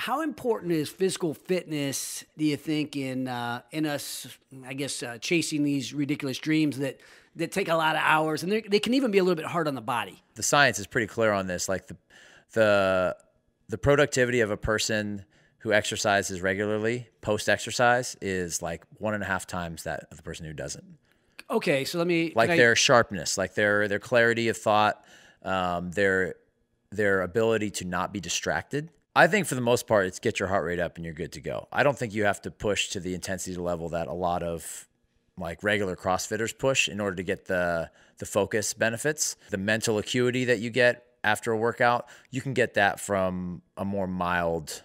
How important is physical fitness, do you think, in us, I guess, chasing these ridiculous dreams that take a lot of hours, and they can even be a little bit hard on the body? The science is pretty clear on this. Like the productivity of a person who exercises regularly post-exercise is like 1.5 times that of the person who doesn't. Okay, so their sharpness, like their clarity of thought, their ability to not be distracted. I think for the most part, it's get your heart rate up and you're good to go. I don't think you have to push to the intensity level that a lot of like regular CrossFitters push in order to get the focus benefits. The mental acuity that you get after a workout, you can get that from a more mild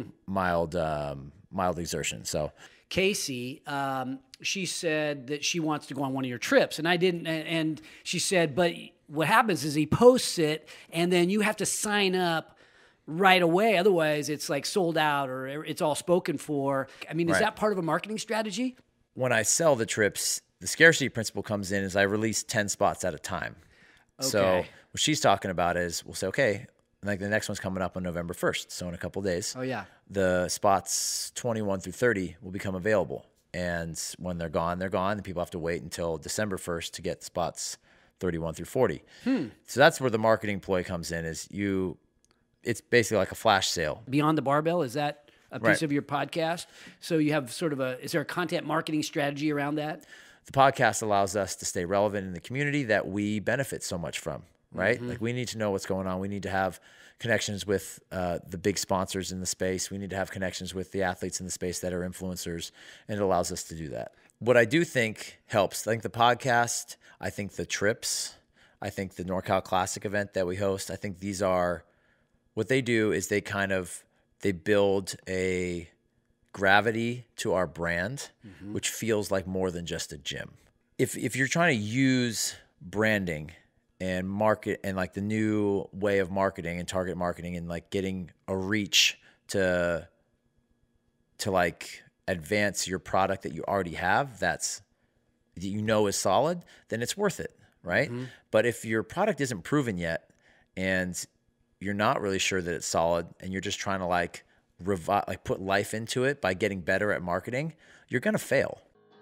exertion. So Casey, she said that she wants to go on one of your trips, and I didn't. And she said, but what happens is he posts it, and then you have to sign up right away. Otherwise, it's like sold out or it's all spoken for. I mean, is that part of a marketing strategy? When I sell the trips, the scarcity principle comes in as I release 10 spots at a time. Okay. So what she's talking about is we'll say, okay, like the next one's coming up on November 1st. So in a couple of days, the spots 21 through 30 will become available. And when they're gone, they're gone. And people have to wait until December 1st to get spots 31 through 40. So that's where the marketing ploy comes in it's basically like a flash sale. Beyond the Barbell, is that a piece of your podcast? So you have sort of is there a content marketing strategy around that? The podcast allows us to stay relevant in the community that we benefit so much from, right? Mm-hmm. Like we need to know what's going on. We need to have connections with the big sponsors in the space. We need to have connections with the athletes in the space that are influencers, and it allows us to do that. What I do think helps, I think the podcast, I think the trips, I think the NorCal Classic event that we host, I think these are, what they do is they build a gravity to our brand, which feels like more than just a gym. If you're trying to use branding and market and like the new way of marketing and target marketing and like getting a reach to like advance your product that you already have that is solid, then it's worth it, right? But if your product isn't proven yet and you're not really sure that it's solid and you're just trying to like put life into it by getting better at marketing, you're going to fail.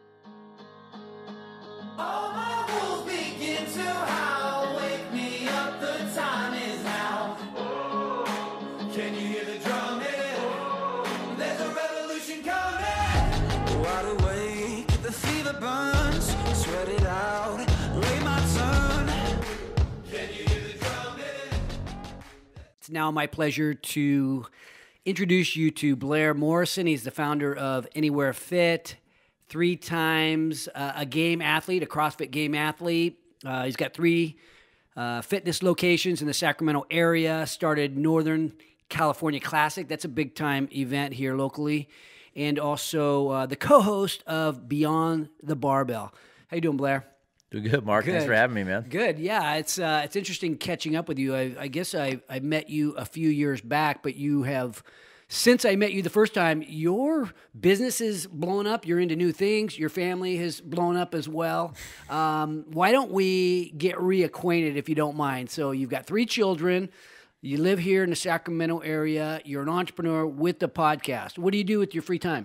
All my rules begin to howl. Wake me up, the time is now. Oh, can you hear the drum hit? Oh, there's a revolution coming. Wide awake, the fever burns. Sweat it out, wait my turn. Can you hear the drum hit? It's now my pleasure to introduce you to Blair Morrison. He's the founder of Anywhere Fit, 3 times a game athlete, a CrossFit game athlete. He's got 3 fitness locations in the Sacramento area, started Northern California Classic. That's a big-time event here locally. And also the co-host of Beyond the Barbell. How you doing, Blair? Doing good, Mark. Good. Thanks for having me, man. Good. Yeah, it's interesting catching up with you. I guess I met you a few years back, but you have, since I met you the first time, your business is blown up. You're into new things. Your family has blown up as well. Why don't we get reacquainted, if you don't mind? So you've got 3 children. You live here in the Sacramento area. You're an entrepreneur with the podcast. What do you do with your free time?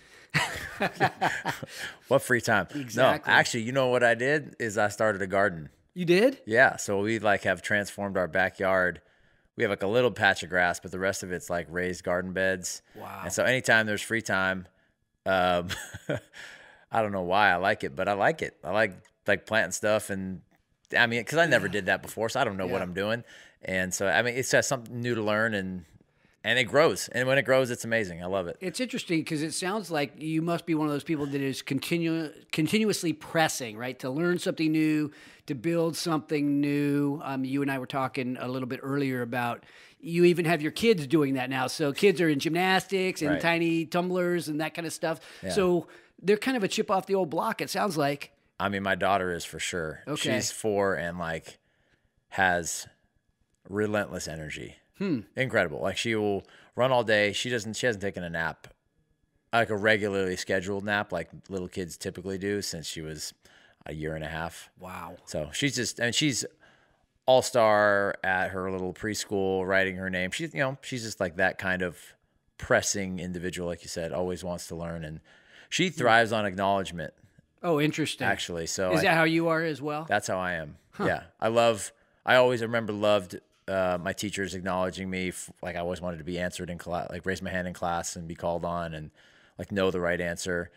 What free time? Exactly. No, actually, you know what I did is I started a garden. You did? Yeah. So we like have transformed our backyard. We have like a little patch of grass, but the rest of it's like raised garden beds. Wow. And so anytime there's free time, I don't know why I like it, but I like it. I like planting stuff, and I mean, because I never did that before, so I don't know what I'm doing. And so, I mean, it's just something new to learn, and it grows. And when it grows, it's amazing. I love it. It's interesting because it sounds like you must be one of those people that is continuously pressing, right? To learn something new, to build something new. You and I were talking a little bit earlier about you even have your kids doing that now. So kids are in gymnastics and tiny tumblers and that kind of stuff. Yeah. So they're kind of a chip off the old block, it sounds like. I mean, my daughter is for sure. Okay. She's 4 and like has relentless energy. Incredible. Like she will run all day. She hasn't taken a nap, like a regularly scheduled nap like little kids typically do, since she was a year and a half. Wow. So she's all-star at her little preschool, writing her name. She's just like that kind of pressing individual, like you said, always wants to learn, and she thrives on acknowledgement. Oh, interesting. Actually, so is that how you are as well? That's how I am. Yeah, I always loved my teachers acknowledging me. Like I always wanted to be answered in class, like raise my hand in class and be called on, and like know the right answer.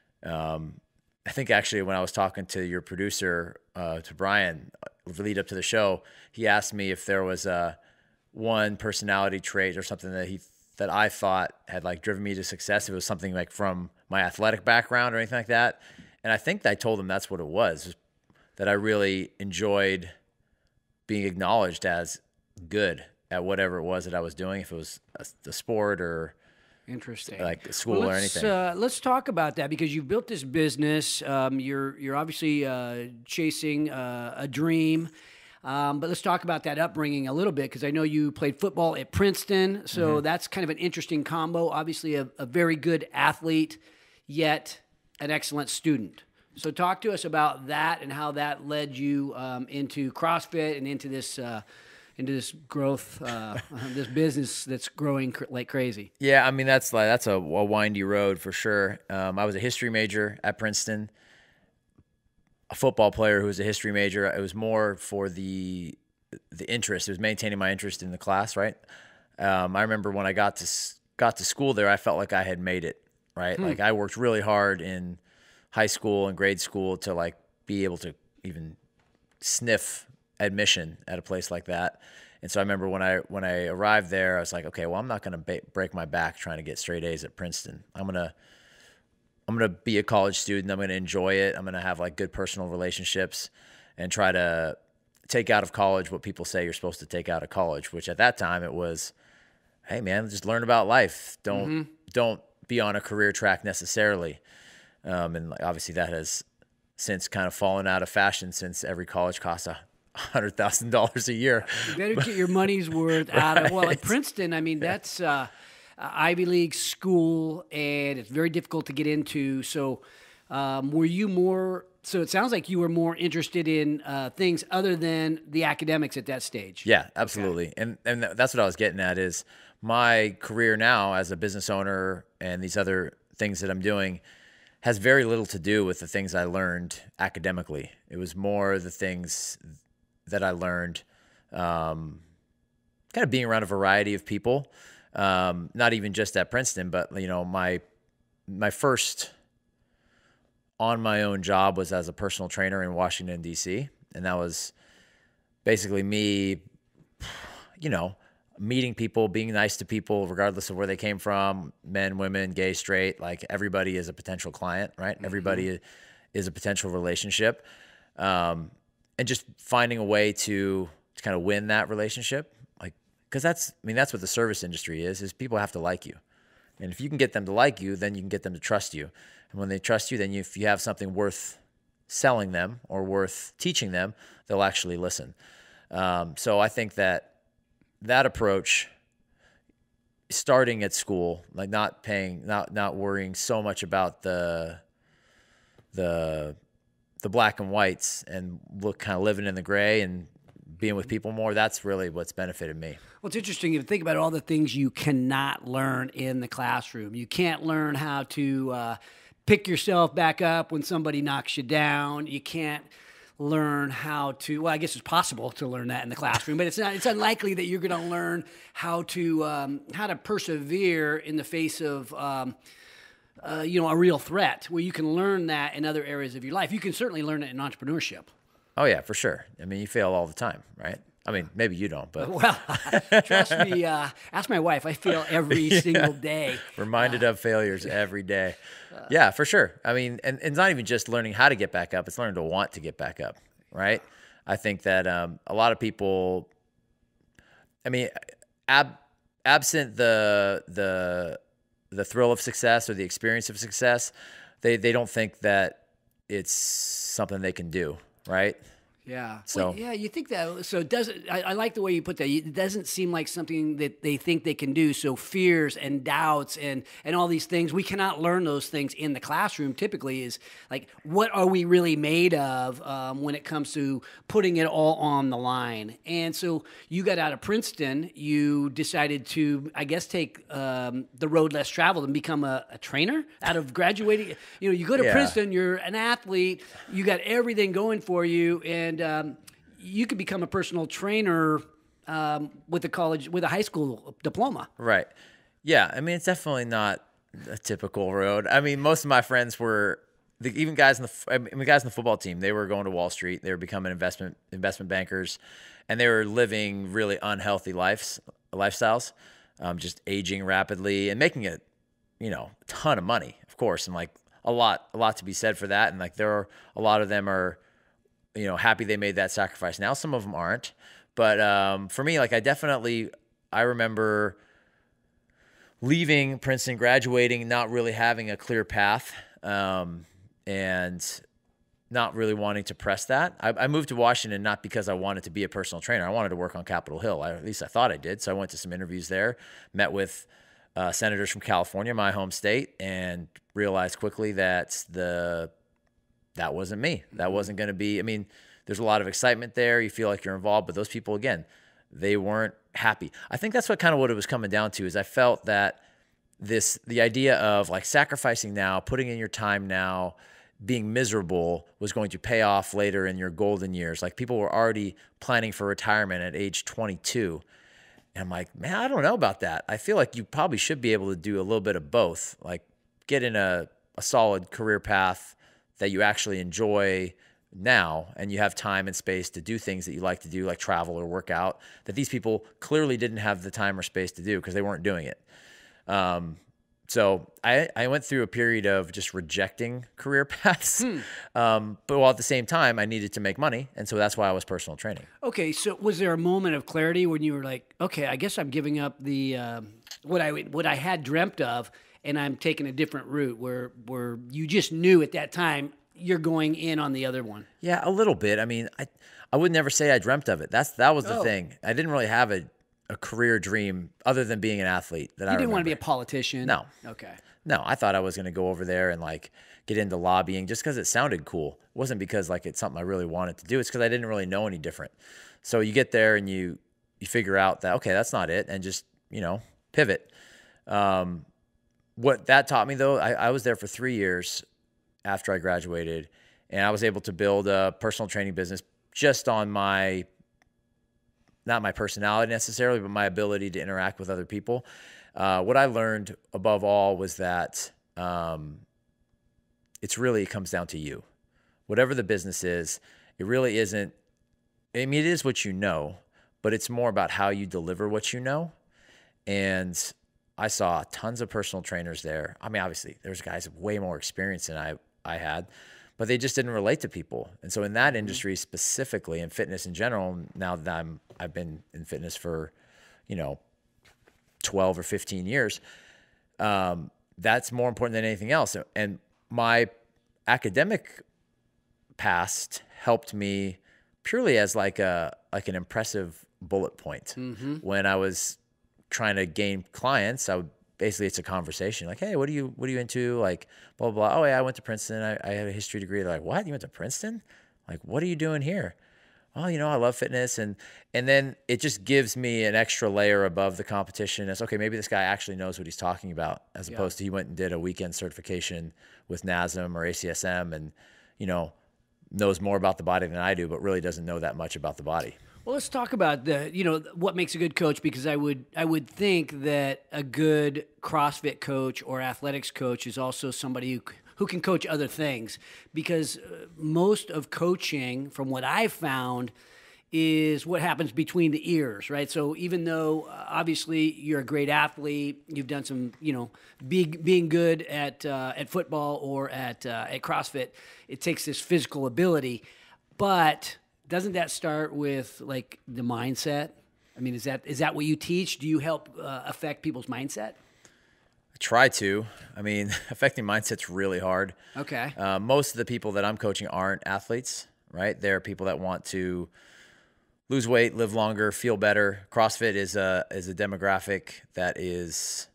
I think actually when I was talking to your producer, to Brian, lead up to the show, he asked me if there was one personality trait or something that I thought had like driven me to success. If it was something like from my athletic background or anything like that. And I think I told him that's what it was, that I really enjoyed being acknowledged as good at whatever it was that I was doing, if it was a sport or interesting, like school or anything. Let's talk about that, because you've built this business. You're obviously chasing a dream. But let's talk about that upbringing a little bit, because I know you played football at Princeton, so that's kind of an interesting combo. Obviously, a very good athlete, yet an excellent student. So talk to us about that and how that led you into CrossFit and into this growth, this business that's growing like crazy. Yeah, I mean that's a windy road for sure. I was a history major at Princeton. A football player who was a history major. It was more for the interest. It was maintaining my interest in the class, right? I remember when I got to school there, I felt like I had made it, right? Like I worked really hard in high school and grade school to like be able to even sniff admission at a place like that. And so I remember when I arrived there, I was like, okay, well, I'm not going to break my back trying to get straight A's at Princeton. I'm going to be a college student. I'm going to enjoy it. I'm going to have like good personal relationships and try to take out of college what people say you're supposed to take out of college, which at that time it was, hey man, just learn about life. Don't be on a career track necessarily. And obviously that has since kind of fallen out of fashion, since every college costs $100,000 a year. You better get your money's worth out of, well, at Princeton, I mean, that's Ivy League school, and it's very difficult to get into. So were you more, so it sounds like you were more interested in things other than the academics at that stage. Yeah, absolutely. Okay. And that's what I was getting at, is my career now as a business owner and these other things that I'm doing has very little to do with the things I learned academically. It was more the things that I learned kind of being around a variety of people. Not even just at Princeton, but you know, my first on my own job was as a personal trainer in Washington, D.C. And that was basically me, you know, meeting people, being nice to people, regardless of where they came from, men, women, gay, straight, like everybody is a potential client, right? Everybody is a potential relationship. And just finding a way to kind of win that relationship. Because that's what the service industry is people have to like you. And if you can get them to like you, then you can get them to trust you. And when they trust you, then if you have something worth selling them or worth teaching them, they'll actually listen. So I think that approach, starting at school, like not worrying so much about the black and whites and kind of living in the gray and being with people more, that's really what's benefited me. Well, it's interesting if you think about all the things you cannot learn in the classroom. You can't learn how to pick yourself back up when somebody knocks you down. You can't learn how to, well, I guess it's possible to learn that in the classroom, but it's unlikely that you're going to learn how to persevere in the face of a real threat, where you can learn that in other areas of your life. You can certainly learn it in entrepreneurship. Oh yeah, for sure. I mean, you fail all the time, right? I mean, maybe you don't, but well, trust me. Ask my wife. I fail every single day. Reminded of failures every day. Yeah, for sure. I mean, and it's not even just learning how to get back up; it's learning to want to get back up, right? I think that a lot of people, I mean, absent the thrill of success or the experience of success, they don't think that it's something they can do, right? Yeah. So Well, yeah, you think that. So it doesn't. I like the way you put that. It doesn't seem like something that they think they can do. So fears and doubts and all these things, we cannot learn those things in the classroom. Typically, is like, what are we really made of when it comes to putting it all on the line? And so you got out of Princeton. You decided to, I guess, take the road less traveled and become a trainer out of graduating. You go to Yeah. Princeton. You're an athlete. You got everything going for you, and you could become a personal trainer with a high school diploma. Right. Yeah. I mean, it's definitely not a typical road. I mean, most of my friends were even guys in the football team. They were going to Wall Street. They were becoming investment bankers, and they were living really unhealthy lifestyles, just aging rapidly and making a ton of money, of course, and like a lot to be said for that. And like there are a lot of them are happy they made that sacrifice. Now some of them aren't, but for me, like I remember leaving Princeton, graduating, not really having a clear path, and not really wanting to press that. I moved to Washington not because I wanted to be a personal trainer. I wanted to work on Capitol Hill. At least I thought I did. So I went to some interviews there, met with senators from California, my home state, and realized quickly that that wasn't me. That wasn't going to be, I mean, there's a lot of excitement there. You feel like you're involved, but those people, again, they weren't happy. I think that's what it was coming down to, is I felt that the idea of like sacrificing now, putting in your time now, being miserable was going to pay off later in your golden years. Like people were already planning for retirement at age 22. And I'm like, man, I don't know about that. I feel like you probably should be able to do a little bit of both, like get in a solid career path that you actually enjoy now, and you have time and space to do things that you like to do, like travel or work out, that these people clearly didn't have the time or space to do because they weren't doing it. So I went through a period of just rejecting career paths, but while at the same time, I needed to make money, and so that's why I was personal training. Okay, so was there a moment of clarity when you were like, okay, I guess I'm giving up the what I had dreamt of, and I'm taking a different route, where you just knew at that time you're going in on the other one? Yeah, a little bit. I mean, I would never say I dreamt of it. That was the thing. I didn't really have a career dream other than being an athlete. You didn't want to be a politician? No. Okay. No, I thought I was going to go over there and like get into lobbying just because it sounded cool. It wasn't because like it's something I really wanted to do. It's because I didn't really know any different. So you get there and you figure out that, okay, that's not it, and just, pivot. What that taught me, though, I was there for 3 years after I graduated, and I was able to build a personal training business just on not my personality necessarily, but my ability to interact with other people. What I learned above all was that it comes down to you. Whatever the business is, it really isn't, I mean, it is what you know, but it's more about how you deliver what you know. And I saw tons of personal trainers there. I mean, obviously, there's guys with way more experience than I had, but they just didn't relate to people. And so in that industry specifically, and fitness in general, now that I've been in fitness for, 12 or 15 years, that's more important than anything else. And my academic past helped me purely as like an impressive bullet point. When I was trying to gain clients, it's a conversation like, hey, what are you into? Like, blah, blah, blah. Oh yeah, I went to Princeton. I had a history degree. They're like, what? You went to Princeton? Like, what are you doing here? Oh, I love fitness. And then it just gives me an extra layer above the competition. It's okay, maybe this guy actually knows what he's talking about, as opposed to he went and did a weekend certification with NASM or ACSM and, knows more about the body than I do, but really doesn't know that much about the body. Well, let's talk about what makes a good coach, because I would think that a good CrossFit coach or athletics coach is also somebody who can coach other things, because most of coaching, from what I've found, is what happens between the ears, right? So even though obviously you're a great athlete, you've done some, being good at football or at CrossFit, it takes this physical ability, but doesn't that start with like the mindset? I mean, is that what you teach? Do you help affect people's mindset? I try to. I mean, affecting mindset's really hard. Okay. Most of the people that I'm coaching aren't athletes, right? There are people that want to lose weight, live longer, feel better. CrossFit is a demographic that is,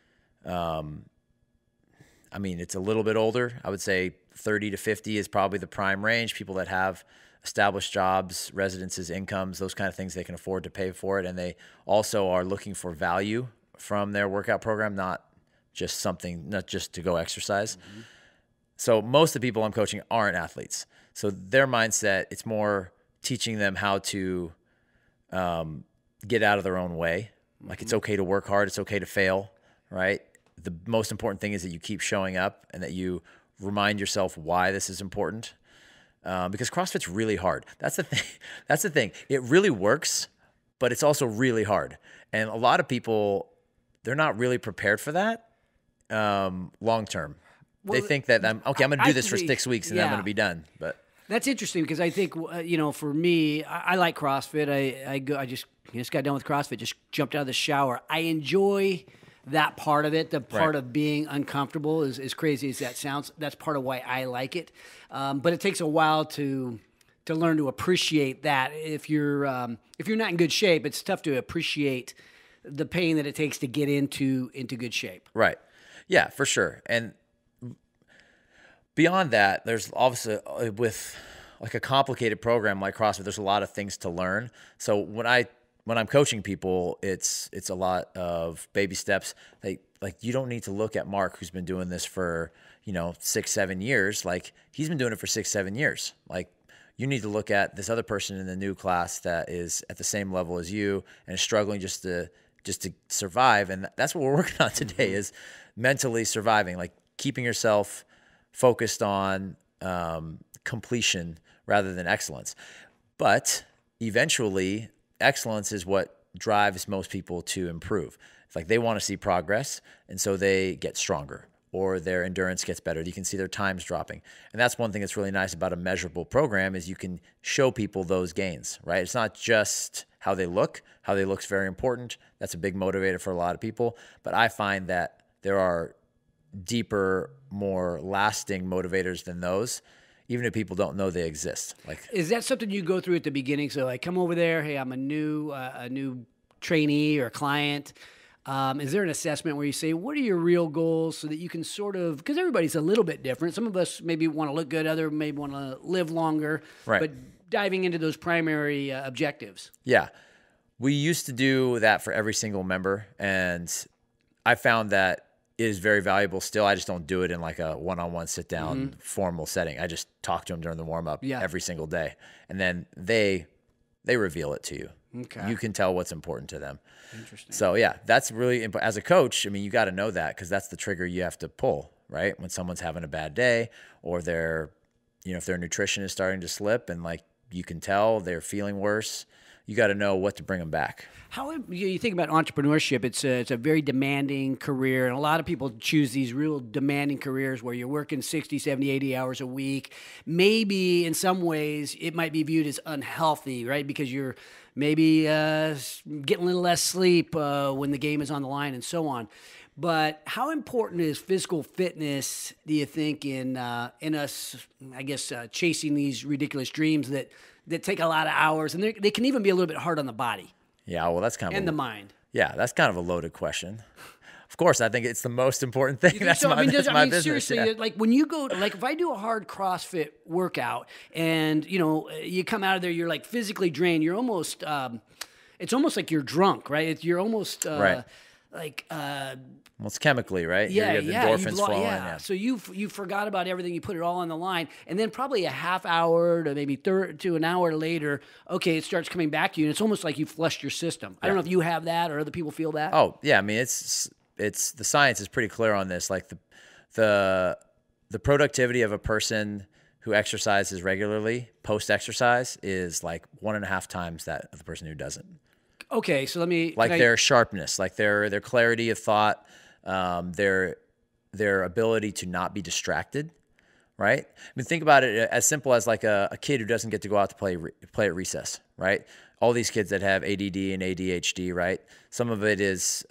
I mean, it's a little bit older. I would say 30 to 50 is probably the prime range. People that have established jobs, residences, incomes, those kind of things, they can afford to pay for it. And they also are looking for value from their workout program, not just to go exercise. Mm-hmm. So most of the people I'm coaching aren't athletes. So their mindset, it's more teaching them how to get out of their own way. Like it's okay to work hard. It's okay to fail, right? The most important thing is that you keep showing up and that you remind yourself why this is important. Because CrossFit's really hard. That's the thing. That's the thing. It really works, but it's also really hard. And a lot of people, they're not really prepared for that long term. Well, they think that I'm going to do this for 6 weeks and then I'm going to be done. But that's interesting because I think for me, I like CrossFit. I just got done with CrossFit. Just jumped out of the shower. I enjoy that part of it, the part of being uncomfortable, as crazy as that sounds. That's part of why I like it. But it takes a while to learn to appreciate that. If you're not in good shape, it's tough to appreciate the pain that it takes to get into good shape. Right. Yeah, for sure. And beyond that, there's obviously with like a complicated program like CrossFit, there's a lot of things to learn. So when I'm coaching people, it's a lot of baby steps. Like you don't need to look at Mark, who's been doing this for 6-7 years. Like he's been doing it for 6-7 years. Like you need to look at this other person in the new class that is at the same level as you and is struggling just to survive. And that's what we're working on today is mentally surviving, like keeping yourself focused on completion rather than excellence. But eventually, excellence is what drives most people to improve. It's like they want to see progress, and so they get stronger or their endurance gets better. You can see their times dropping. And that's one thing that's really nice about a measurable program is you can show people those gains, right? It's not just how they look. How they look is very important. That's a big motivator for a lot of people. But I find that there are deeper, more lasting motivators than those, even if people don't know they exist. Like, is that something you go through at the beginning? So like, come over there. Hey, I'm a new trainee or client. Is there an assessment where you say, what are your real goals so that you can sort of, because everybody's a little bit different. Some of us maybe want to look good. Other maybe want to live longer. Right. But diving into those primary objectives. Yeah. We used to do that for every single member. And I found that it is very valuable still. I just don't do it in like a one-on-one sit-down formal setting. I just talk to them during the warm-up every single day. And then they reveal it to you. Okay. You can tell what's important to them. Interesting. So, yeah, that's really important. As a coach, I mean, you got to know that because that's the trigger you have to pull, right? When someone's having a bad day or if their nutrition is starting to slip and like you can tell they're feeling worse, you got to know what to bring them back. How you think about entrepreneurship? It's a very demanding career, and a lot of people choose these real demanding careers where you're working 60, 70, 80 hours a week. Maybe in some ways it might be viewed as unhealthy, right? Because you're maybe getting a little less sleep when the game is on the line and so on. But how important is physical fitness, do you think, in us, I guess, chasing these ridiculous dreams that take a lot of hours, and they can even be a little bit hard on the body. Yeah, well, that's kind of and the mind. Yeah, that's kind of a loaded question. Of course, I think it's the most important thing. That's my business. Seriously, yeah. Like when you go, like if I do a hard CrossFit workout, and you come out of there, you're like physically drained. You're almost, it's almost like you're drunk, right? You're almost right. Like. Well, it's chemically, right? Yeah, you have endorphins flowing. Yeah. So you forgot about everything. You put it all on the line, and then probably a half hour to maybe to an hour later, okay, it starts coming back to you, and it's almost like you flushed your system. I don't know if you have that or other people feel that. Oh yeah, I mean it's the science is pretty clear on this. Like the productivity of a person who exercises regularly post-exercise is like 1.5 times that of the person who doesn't. Okay, so their sharpness, like their clarity of thought, their ability to not be distracted, right? I mean, think about it as simple as like a kid who doesn't get to go out to play at recess, right? All these kids that have ADD and ADHD, right? Some of it is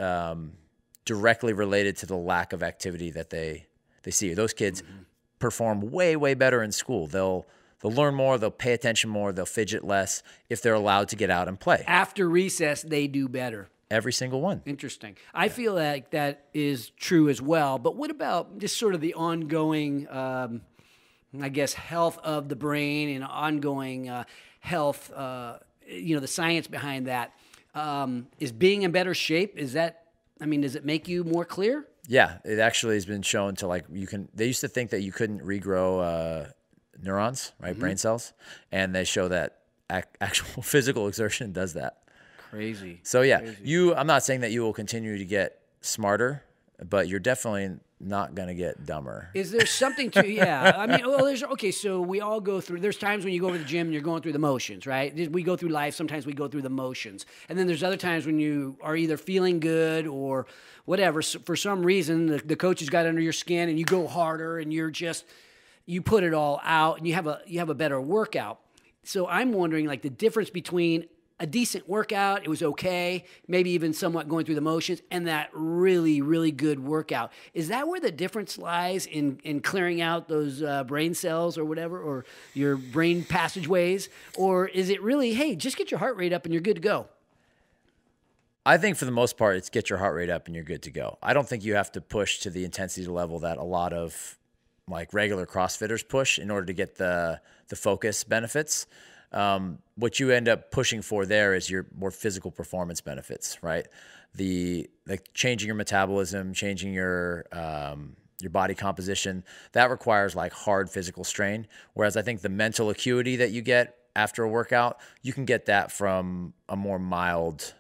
directly related to the lack of activity that they see. Those kids perform way, way better in school. They'll they'll learn more, they'll pay attention more, they'll fidget less if they're allowed to get out and play. After recess, they do better. Every single one. Interesting. I feel like that is true as well. But what about just sort of the ongoing, I guess, health of the brain and ongoing health, the science behind that? Is being in better shape, does it make you more clear? Yeah, it actually has been shown to they used to think that you couldn't regrow neurons, right? Brain cells. And they show that actual physical exertion does that. Crazy. So yeah, Crazy. I'm not saying that you will continue to get smarter, but you're definitely not going to get dumber. Is there something to, yeah. I mean, so we all go through, there's times when you go to the gym and you're going through the motions, right? We go through life, sometimes we go through the motions. And then there's other times when you are either feeling good or whatever. So for some reason, the coach has got under your skin and you go harder and you put it all out and you have a better workout. So I'm wondering, the difference between a decent workout, it was okay, maybe even somewhat going through the motions, and that really, really good workout. Is that where the difference lies in clearing out those brain cells or whatever, or your brain passageways? Or is it really, hey, just get your heart rate up and you're good to go? I think for the most part, it's get your heart rate up and you're good to go. I don't think you have to push to the intensity level that a lot of regular CrossFitters push in order to get the focus benefits. What you end up pushing for there is your more physical performance benefits, right? Changing your metabolism, changing your body composition, that requires hard physical strain. Whereas I think the mental acuity that you get after a workout, you can get that from a more mild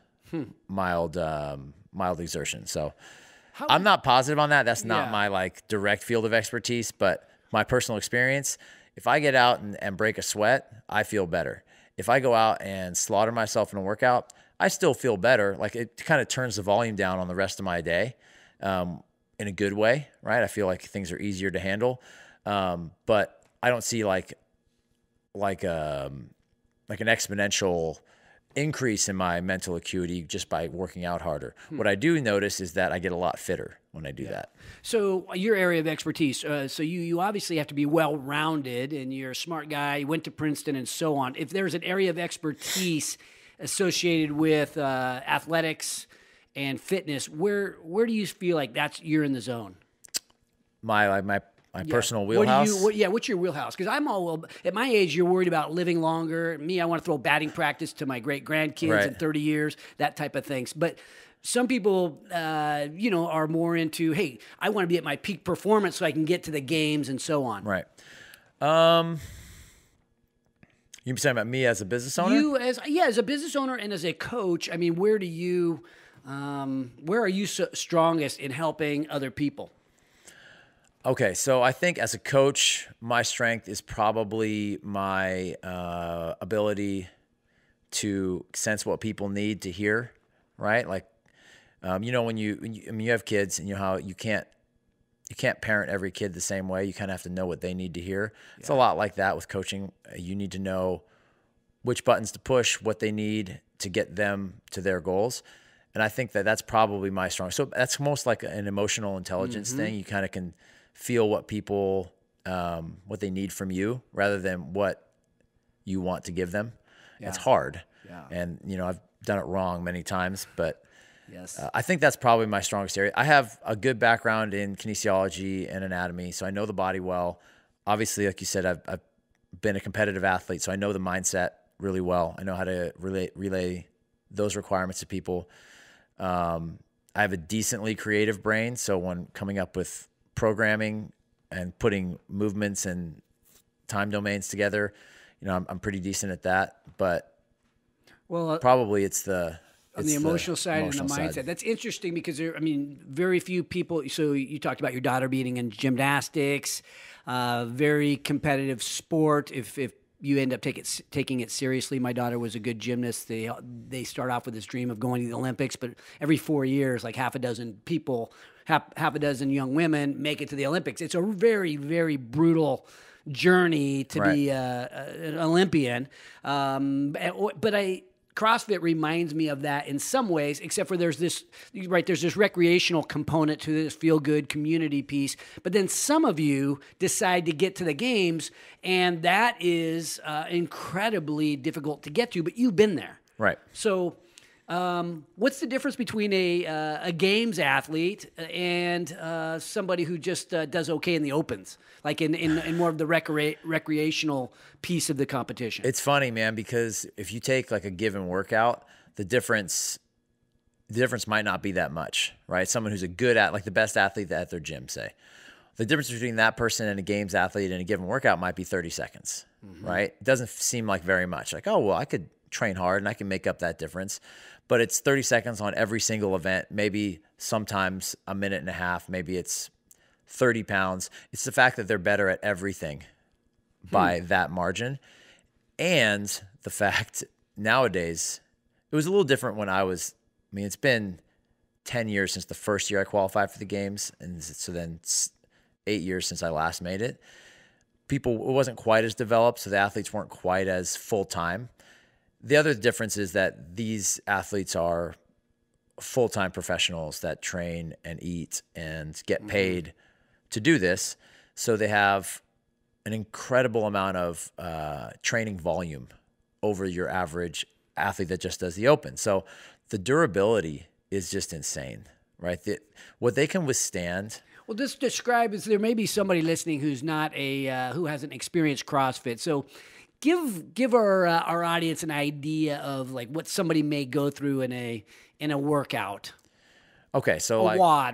exertion. So I'm not positive on that. That's not my direct field of expertise, but my personal experience, if I get out and break a sweat, I feel better. If I go out and slaughter myself in a workout, I still feel better. It kind of turns the volume down on the rest of my day in a good way, right? I feel like things are easier to handle. But I don't see an exponential increase in my mental acuity just by working out harder. What I do notice is that I get a lot fitter when I do that. So your area of expertise, so you obviously have to be well-rounded and you're a smart guy, you went to Princeton and so on. If there's an area of expertise associated with athletics and fitness, where do you feel like you're in the zone? My personal wheelhouse? What's your wheelhouse? Because at my age, you're worried about living longer. Me, I want to throw batting practice to my great-grandkids in 30 years, that type of things. But some people, are more into, hey, I want to be at my peak performance so I can get to the games and so on. Right. You talking about me as a business owner? As a business owner and as a coach, I mean, where are you strongest in helping other people? Okay, so I think as a coach, my strength is probably my ability to sense what people need to hear, right? When you have kids and you know how you can't parent every kid the same way. You kind of have to know what they need to hear. Yeah. It's a lot like that with coaching. You need to know which buttons to push, what they need to get them to their goals. And I think that's probably my strongest. So that's most like an emotional intelligence thing. You kind of can feel what people, what they need from you rather than what you want to give them. Yeah. It's hard. Yeah. And, I've done it wrong many times, but yes, I think that's probably my strongest area. I have a good background in kinesiology and anatomy, so I know the body well. Obviously, like you said, I've been a competitive athlete, so I know the mindset really well. I know how to relay those requirements to people. I have a decently creative brain, so when coming up with programming and putting movements and time domains together, I'm pretty decent at that. But probably it's the emotional side and the mindset. That's interesting because very few people. So you talked about your daughter being in gymnastics, very competitive sport. If you end up taking it seriously, my daughter was a good gymnast. They start off with this dream of going to the Olympics, but every 4 years, like half a dozen people, half a dozen young women make it to the Olympics. It's a very, very brutal journey to be an Olympian. But CrossFit reminds me of that in some ways, except for there's this recreational component to this feel-good community piece. But then some of you decide to get to the games, and that is incredibly difficult to get to, but you've been there. Right. So what's the difference between a games athlete and somebody who just does okay in the opens, like in more of the recreational piece of the competition? It's funny, man, because if you take like a given workout, the difference might not be that much, right? Someone who's like the best athlete at their gym, say. The difference between that person and a games athlete in a given workout might be 30 seconds, right? It doesn't seem like very much. Like, oh, well, I could train hard and I can make up that difference. But it's 30 seconds on every single event, maybe sometimes a minute and a half, maybe it's 30 pounds. It's the fact that they're better at everything by that margin. And the fact nowadays, it was a little different when it's been 10 years since the first year I qualified for the games. And so then 8 years since I last made it. It wasn't quite as developed, so the athletes weren't quite as full-time. The other difference is that these athletes are full-time professionals that train and eat and get paid to do this. So they have an incredible amount of training volume over your average athlete that just does the open. So the durability is just insane, right? What they can withstand. Well, just describe, there may be somebody listening who's not who hasn't experienced CrossFit. So give our audience an idea of like what somebody may go through in a workout. Okay, so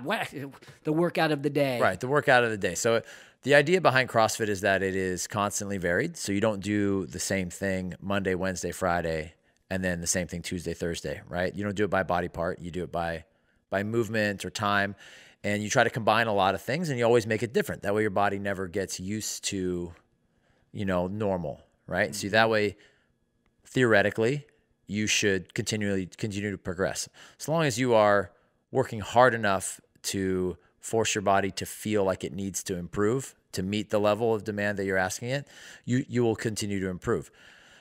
the workout of the day. Right, the workout of the day. So the idea behind CrossFit is that it is constantly varied. So you don't do the same thing Monday, Wednesday, Friday, and then the same thing Tuesday, Thursday, right? You don't do it by body part. You do it by movement or time. And you try to combine a lot of things, and you always make it different. That way your body never gets used to, normal, right? So that way, theoretically, you should continue to progress. As long as you are working hard enough to force your body to feel like it needs to improve to meet the level of demand that you're asking it, you will continue to improve.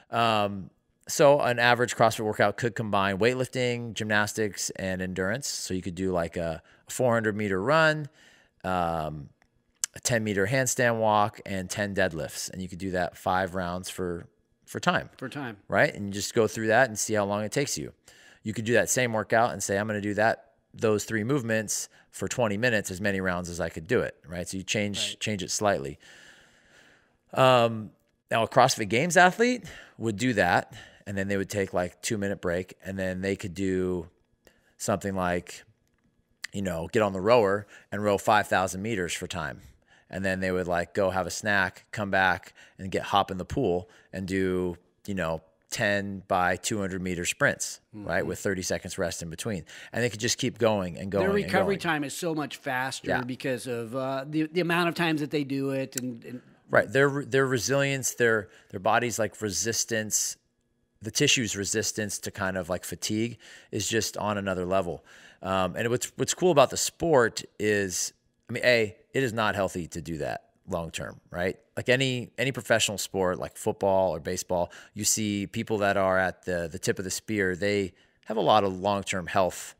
So an average CrossFit workout could combine weightlifting, gymnastics, and endurance. So you could do like a 400-meter run, a 10-meter handstand walk, and 10 deadlifts. And you could do that 5 rounds for time. For time. Right? And you just go through that and see how long it takes you. You could do that same workout and say, I'm going to do those 3 movements for 20 minutes, as many rounds as I could do it. Right? So you change it slightly. Now a CrossFit Games athlete would do that, and then they would take like 2-minute break, and then they could do something like, get on the rower and row 5,000 meters for time. And then they would like go have a snack, come back and hop in the pool and do, 10 by 200 meter sprints, right? With 30 seconds rest in between. And they could just keep going and going. Their recovery time is so much faster because of the amount of times that they do it. And right. Their resilience, their body's like resistance, the tissue's resistance to kind of like fatigue is just on another level. And what's cool about the sport is, it is not healthy to do that long term, right? Like any professional sport, like football or baseball, you see people that are at the tip of the spear, they have a lot of long-term health,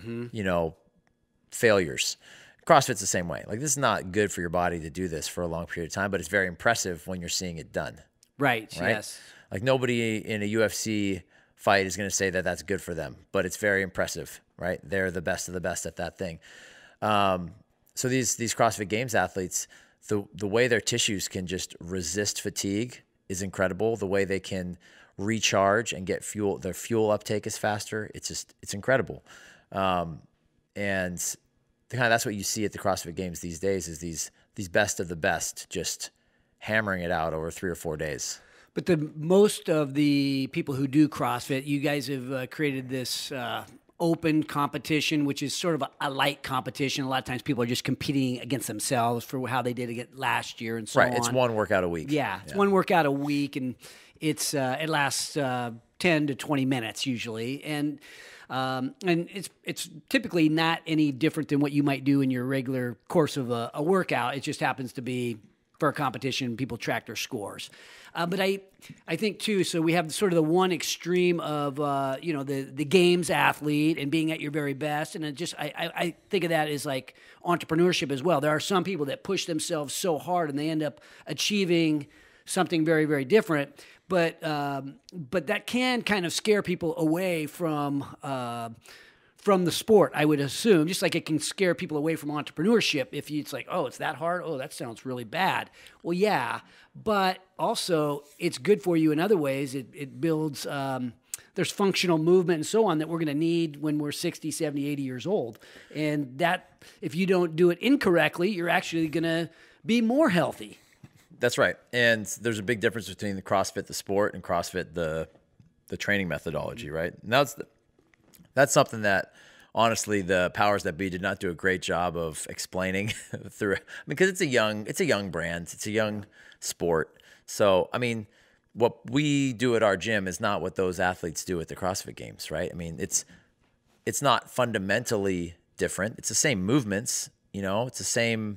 failures. CrossFit's the same way. Like, this is not good for your body to do this for a long period of time, but it's very impressive when you're seeing it done. Right? Yes. Like, nobody in a UFC fight is going to say that that's good for them, but it's very impressive, right? They're the best of the best at that thing. So these CrossFit Games athletes, the way their tissues can just resist fatigue is incredible. The way they can recharge and get fuel, their fuel uptake is faster. It's incredible. And that's what you see at the CrossFit Games these days is these best of the best just hammering it out over 3 or 4 days. But most of the people who do CrossFit, you guys have created this open competition, which is sort of a light competition. A lot of times people are just competing against themselves for how they did it last year and so on. Right, it's one workout a week. Yeah, it's one workout a week, and it lasts 10 to 20 minutes usually. And it's typically not any different than what you might do in your regular course of a workout. It just happens to be for a competition, people track their scores. But I think too, so we have sort of the one extreme of, the games athlete and being at your very best. And I think of that as like entrepreneurship as well. There are some people that push themselves so hard and they end up achieving something very, very different. But that can kind of scare people away from the sport, I would assume, just like it can scare people away from entrepreneurship. It's like, oh, it's that hard? Oh, that sounds really bad. Well, yeah, but also it's good for you in other ways. It builds, there's functional movement and so on that we're going to need when we're 60, 70, 80 years old. And that, if you don't do it incorrectly, you're actually going to be more healthy. That's right. And there's a big difference between the CrossFit, the sport, and CrossFit, the training methodology, right? And that's something that, honestly, the powers that be did not do a great job of explaining through. Because it's a young brand, it's a young sport. So, I mean, what we do at our gym is not what those athletes do at the CrossFit Games, right? I mean, it's not fundamentally different. It's the same movements, it's the same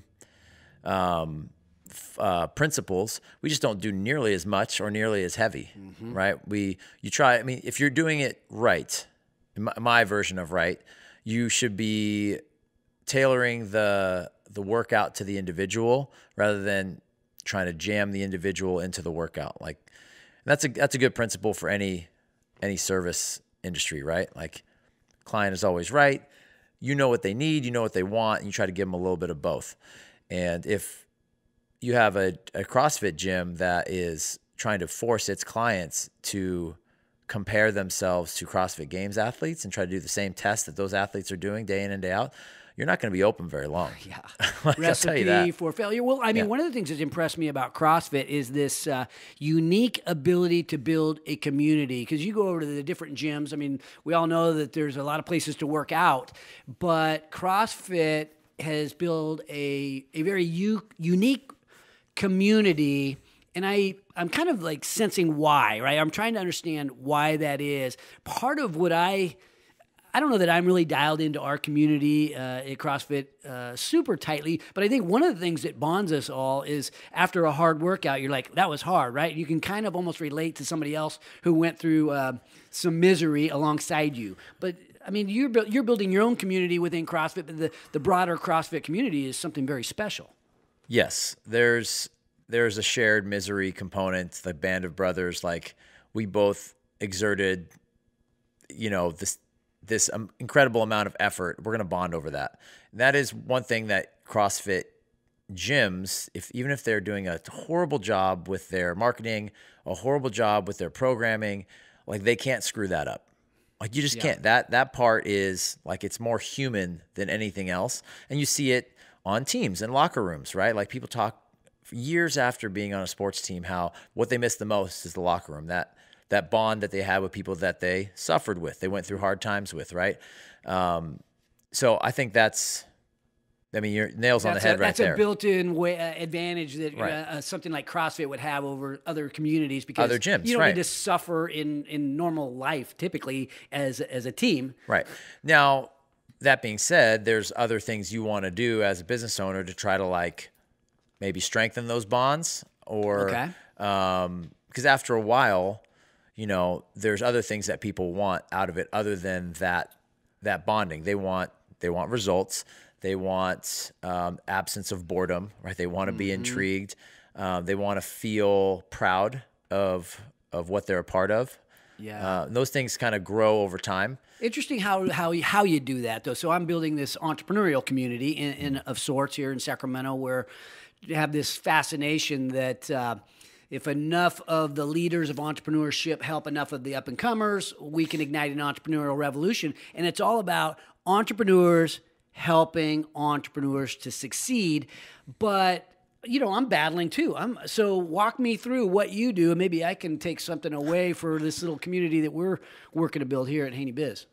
principles. We just don't do nearly as much or nearly as heavy, right? You try. I mean, if you're doing it right. My version of right, you should be tailoring the workout to the individual rather than trying to jam the individual into the workout. Like, that's a good principle for any service industry, right? Like, client is always right. You know what they need, you know what they want, and you try to give them a little bit of both. And if you have a CrossFit gym that is trying to force its clients to compare themselves to CrossFit Games athletes and try to do the same tests that those athletes are doing day in and day out, you're not going to be open very long. Yeah. Like, Recipe for failure. Well, I mean, one of the things that's impressed me about CrossFit is this unique ability to build a community. Because you go over to the different gyms. I mean, we all know that there's a lot of places to work out, but CrossFit has built a very unique community. And I'm kind of like sensing why, right? I'm trying to understand why that is. Part of what I don't know that I'm really dialed into our community at CrossFit super tightly, but I think one of the things that bonds us all is after a hard workout, you're like, that was hard, right? You can kind of almost relate to somebody else who went through some misery alongside you. But I mean, you're building your own community within CrossFit, but the broader CrossFit community is something very special. Yes, there's a shared misery component, the band of brothers. Like, we both exerted, this incredible amount of effort. We're going to bond over that. And that is one thing that CrossFit gyms, even if they're doing a horrible job with their marketing, a horrible job with their programming, like, they can't screw that up. Like, you just can't. That part is like, it's more human than anything else. And you see it on teams and locker rooms, right? Like, people talk years after being on a sports team, what they miss the most is the locker room, that bond that they had with people that they suffered with, they went through hard times with, right? So I think your nails on the head right there. That's a built-in advantage that something like CrossFit would have over other communities, because other gyms, you don't need to suffer in normal life typically as a team. Right. Now, that being said, there's other things you want to do as a business owner to try to, like, maybe strengthen those bonds, or because after a while, there's other things that people want out of it other than that bonding. They want results. They want absence of boredom, right? They want to be intrigued. They want to feel proud of what they're a part of. Yeah. Those things kind of grow over time. Interesting how you do that, though. So I'm building this entrepreneurial community in of sorts here in Sacramento, where you have this fascination that if enough of the leaders of entrepreneurship help enough of the up-and-comers, we can ignite an entrepreneurial revolution. And it's all about entrepreneurs helping entrepreneurs to succeed. But, I'm battling too. So walk me through what you do, and maybe I can take something away for this little community that we're working to build here at Haney Biz.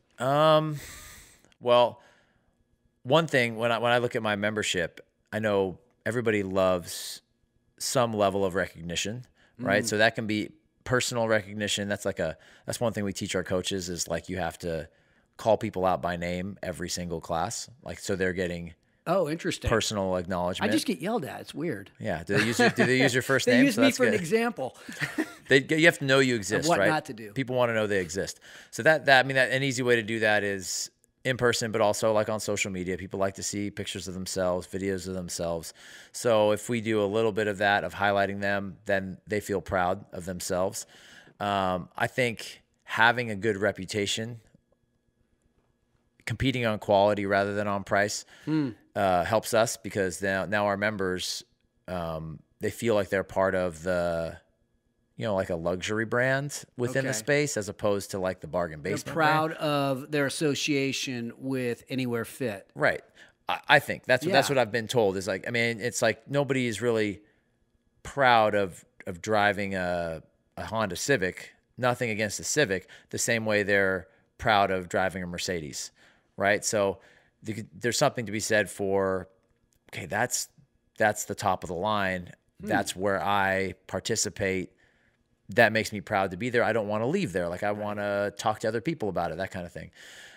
Well, one thing, when I look at my membership, I know everybody loves some level of recognition, right? So that can be personal recognition. That's one thing we teach our coaches, is like, you have to call people out by name every single class. Like, so they're getting Oh, interesting. personal acknowledgement. I just get yelled at. It's weird. Yeah. Do they use your first They name? use me for an example. You have to know you exist, what right? not to do. People want to know they exist. So an easy way to do that is in person, but also like on social media. People like to see pictures of themselves, videos of themselves. So if we do a little bit of that, of highlighting them, then they feel proud of themselves. I think having a good reputation, competing on quality rather than on price, helps us, because now our members, they feel like they're part of the, like a luxury brand within the space, as opposed to like the bargain basement. They're proud of their association with Anywhere Fit. Right. I think that's what I've been told is like, I mean, it's like nobody is really proud of driving a Honda Civic, nothing against the Civic, the same way they're proud of driving a Mercedes. Right. So there's something to be said for, okay, that's the top of the line. That's where I participate. That makes me proud to be there. I don't want to leave there. Like I want to talk to other people about it, that kind of thing.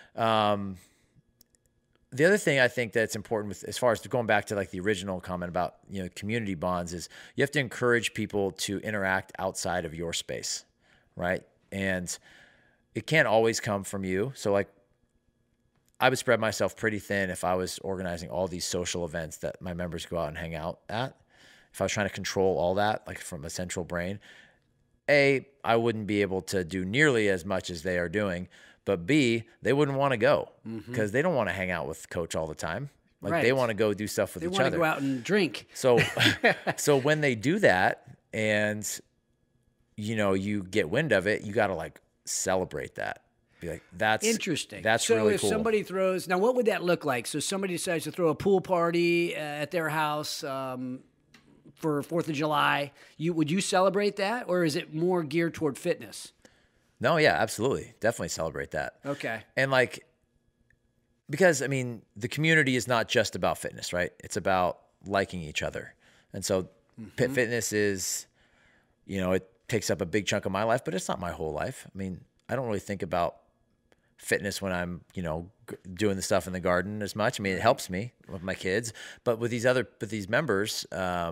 The other thing I think that's important with, as far as going back to like the original comment about, community bonds, is you have to encourage people to interact outside of your space. Right. And it can't always come from you. So like, I would spread myself pretty thin if I was organizing all these social events that my members go out and hang out at. If I was trying to control all that, like from a central brain, A, I wouldn't be able to do nearly as much as they are doing, but B, they wouldn't want to go because they don't want to hang out with Coach all the time. Like they want to go do stuff with each other. They want to go out and drink. So, so when they do that and, you get wind of it, you got to like celebrate that. Be like, that's interesting. That's really cool. So if somebody throws, now what would that look like? So somebody decides to throw a pool party at their house for 4th of July. Would you celebrate that, or is it more geared toward fitness? No, yeah, absolutely. Definitely celebrate that. Okay. And like, because I mean, the community is not just about fitness, right? It's about liking each other. And so fitness is, it takes up a big chunk of my life, but it's not my whole life. I mean, I don't really think about fitness when I'm, doing the stuff in the garden as much. I mean, it helps me with my kids, but with these members,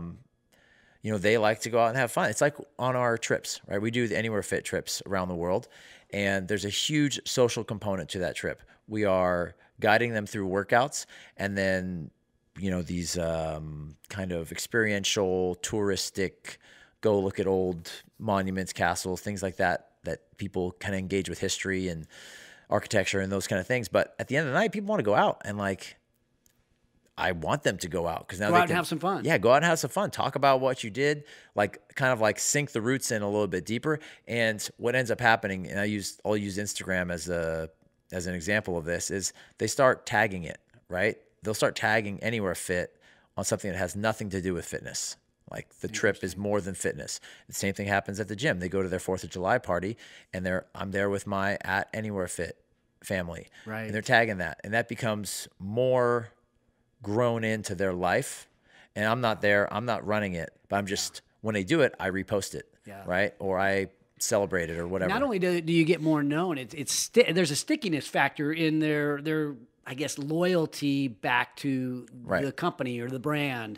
they like to go out and have fun. It's like on our trips, right? We do the Anywhere Fit trips around the world, and there's a huge social component to that trip. We are guiding them through workouts, and then, these kind of experiential, touristic, go look at old monuments, castles, things like that people kind of engage with history and architecture and those kind of things. But at the end of the night, people want to go out, and like, I want them to go out because now go they out can and have some fun. Yeah, go out and have some fun. Talk about what you did, like kind of like sink the roots in a little bit deeper. And what ends up happening, and I'll use Instagram as an example of this, is they start tagging it, right? They'll start tagging Anywhere Fit on something that has nothing to do with fitness. Like the trip is more than fitness. The same thing happens at the gym. They go to their 4th of July party, and I'm there with my @AnywhereFit family. Right. And they're tagging that. And that becomes more grown into their life. And I'm not there. I'm not running it. But I'm just, when they do it, I repost it. Yeah. Right? Or I celebrate it or whatever. Not only do you get more known, there's a stickiness factor in their I guess, loyalty back to the company or the brand.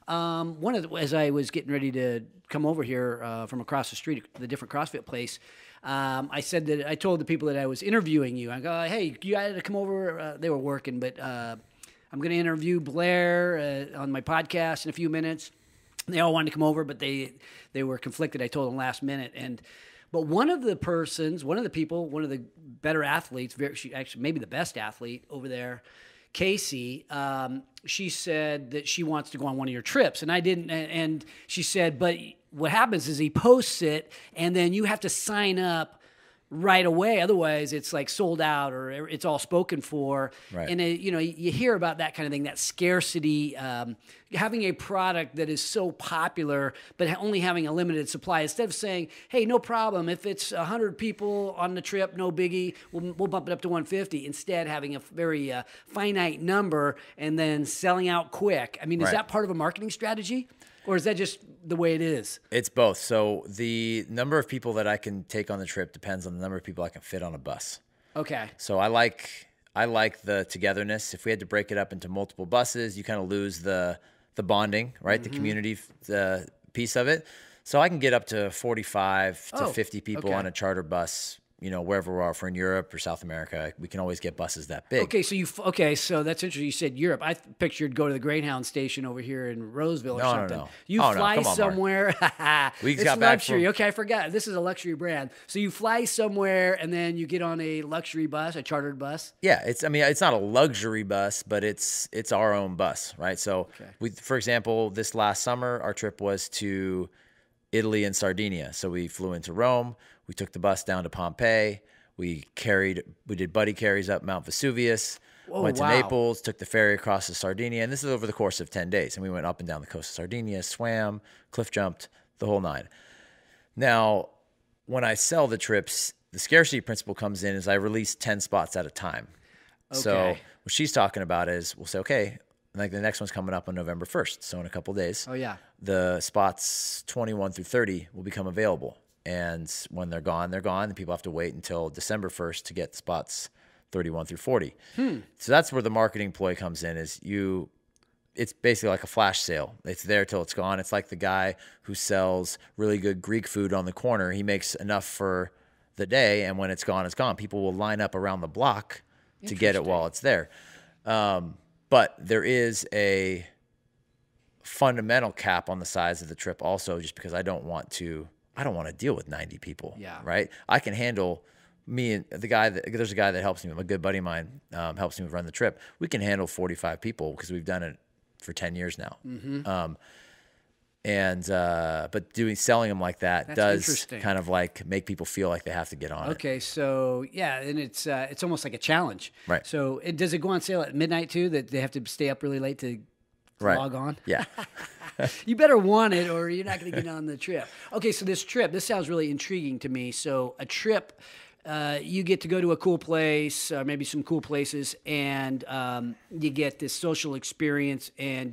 As I was getting ready to come over here from across the street, the different CrossFit place, I told the people that I was interviewing you. I go, hey, you had to come over. They were working, but I'm going to interview Blair on my podcast in a few minutes. They all wanted to come over, but they were conflicted. I told them last minute. But one of the people, one of the better athletes, actually maybe the best athlete over there, Casey, she said that she wants to go on one of your trips. And I didn't. And she said, but what happens is he posts it, and then you have to sign up right away. Otherwise, it's like sold out or it's all spoken for. Right. And, you hear about that kind of thing, that scarcity, having a product that is so popular, but only having a limited supply. Instead of saying, hey, no problem. If it's 100 people on the trip, no biggie, we'll bump it up to 150. Instead, having a very finite number and then selling out quick. I mean, is that part of a marketing strategy? Or is that just the way it is? It's both. So the number of people that I can take on the trip depends on the number of people I can fit on a bus. Okay. So I like I like the togetherness. If we had to break it up into multiple buses, you kind of lose the bonding, right? The community piece of it. So I can get up to 45 to 50 people on a charter bus, you know, wherever we are. If we're in Europe or South America, we can always get buses that big. Okay, so that's interesting. You said Europe. I pictured go to the Greyhound station over here in Roseville or something. No. You fly Come on, somewhere. We it's got back luxury. from- Okay, I forgot. This is a luxury brand. So you fly somewhere and then you get on a luxury bus, a chartered bus. Yeah, it's not a luxury bus, but it's our own bus, right? So for example, this last summer, our trip was to Italy and Sardinia. So we flew into Rome. We took the bus down to Pompeii. We did buddy carries up Mount Vesuvius. Went to Naples, took the ferry across to Sardinia, and this is over the course of 10 days. And we went up and down the coast of Sardinia, swam, cliff jumped, the whole nine. Now, when I sell the trips, the scarcity principle comes in as I release 10 spots at a time. Okay. So what she's talking about is we'll say, okay, like the next one's coming up on November 1st. So in a couple of days, the spots 21 through 30 will become available. And when they're gone, they're gone. And people have to wait until December 1st to get spots 31 through 40. So that's where the marketing ploy comes in it's basically like a flash sale. It's there till it's gone. It's like the guy who sells really good Greek food on the corner. He makes enough for the day, and when it's gone, it's gone. People will line up around the block to get it while it's there. But there is a fundamental cap on the size of the trip also, just because I don't want to deal with 90 people. Right? I can handle me and there's a guy that helps me, a good buddy of mine, helps me run the trip. We can handle 45 people because we've done it for 10 years now. But selling them like that does kind of like make people feel like they have to get on it. Okay, so and it's almost like a challenge. Right. So does it go on sale at midnight too, that they have to stay up really late to log on? Yeah. You better want it or you're not going to get on the trip. Okay, so this sounds really intriguing to me. So a trip, you get to go to a cool place, maybe some cool places, and you get this social experience. And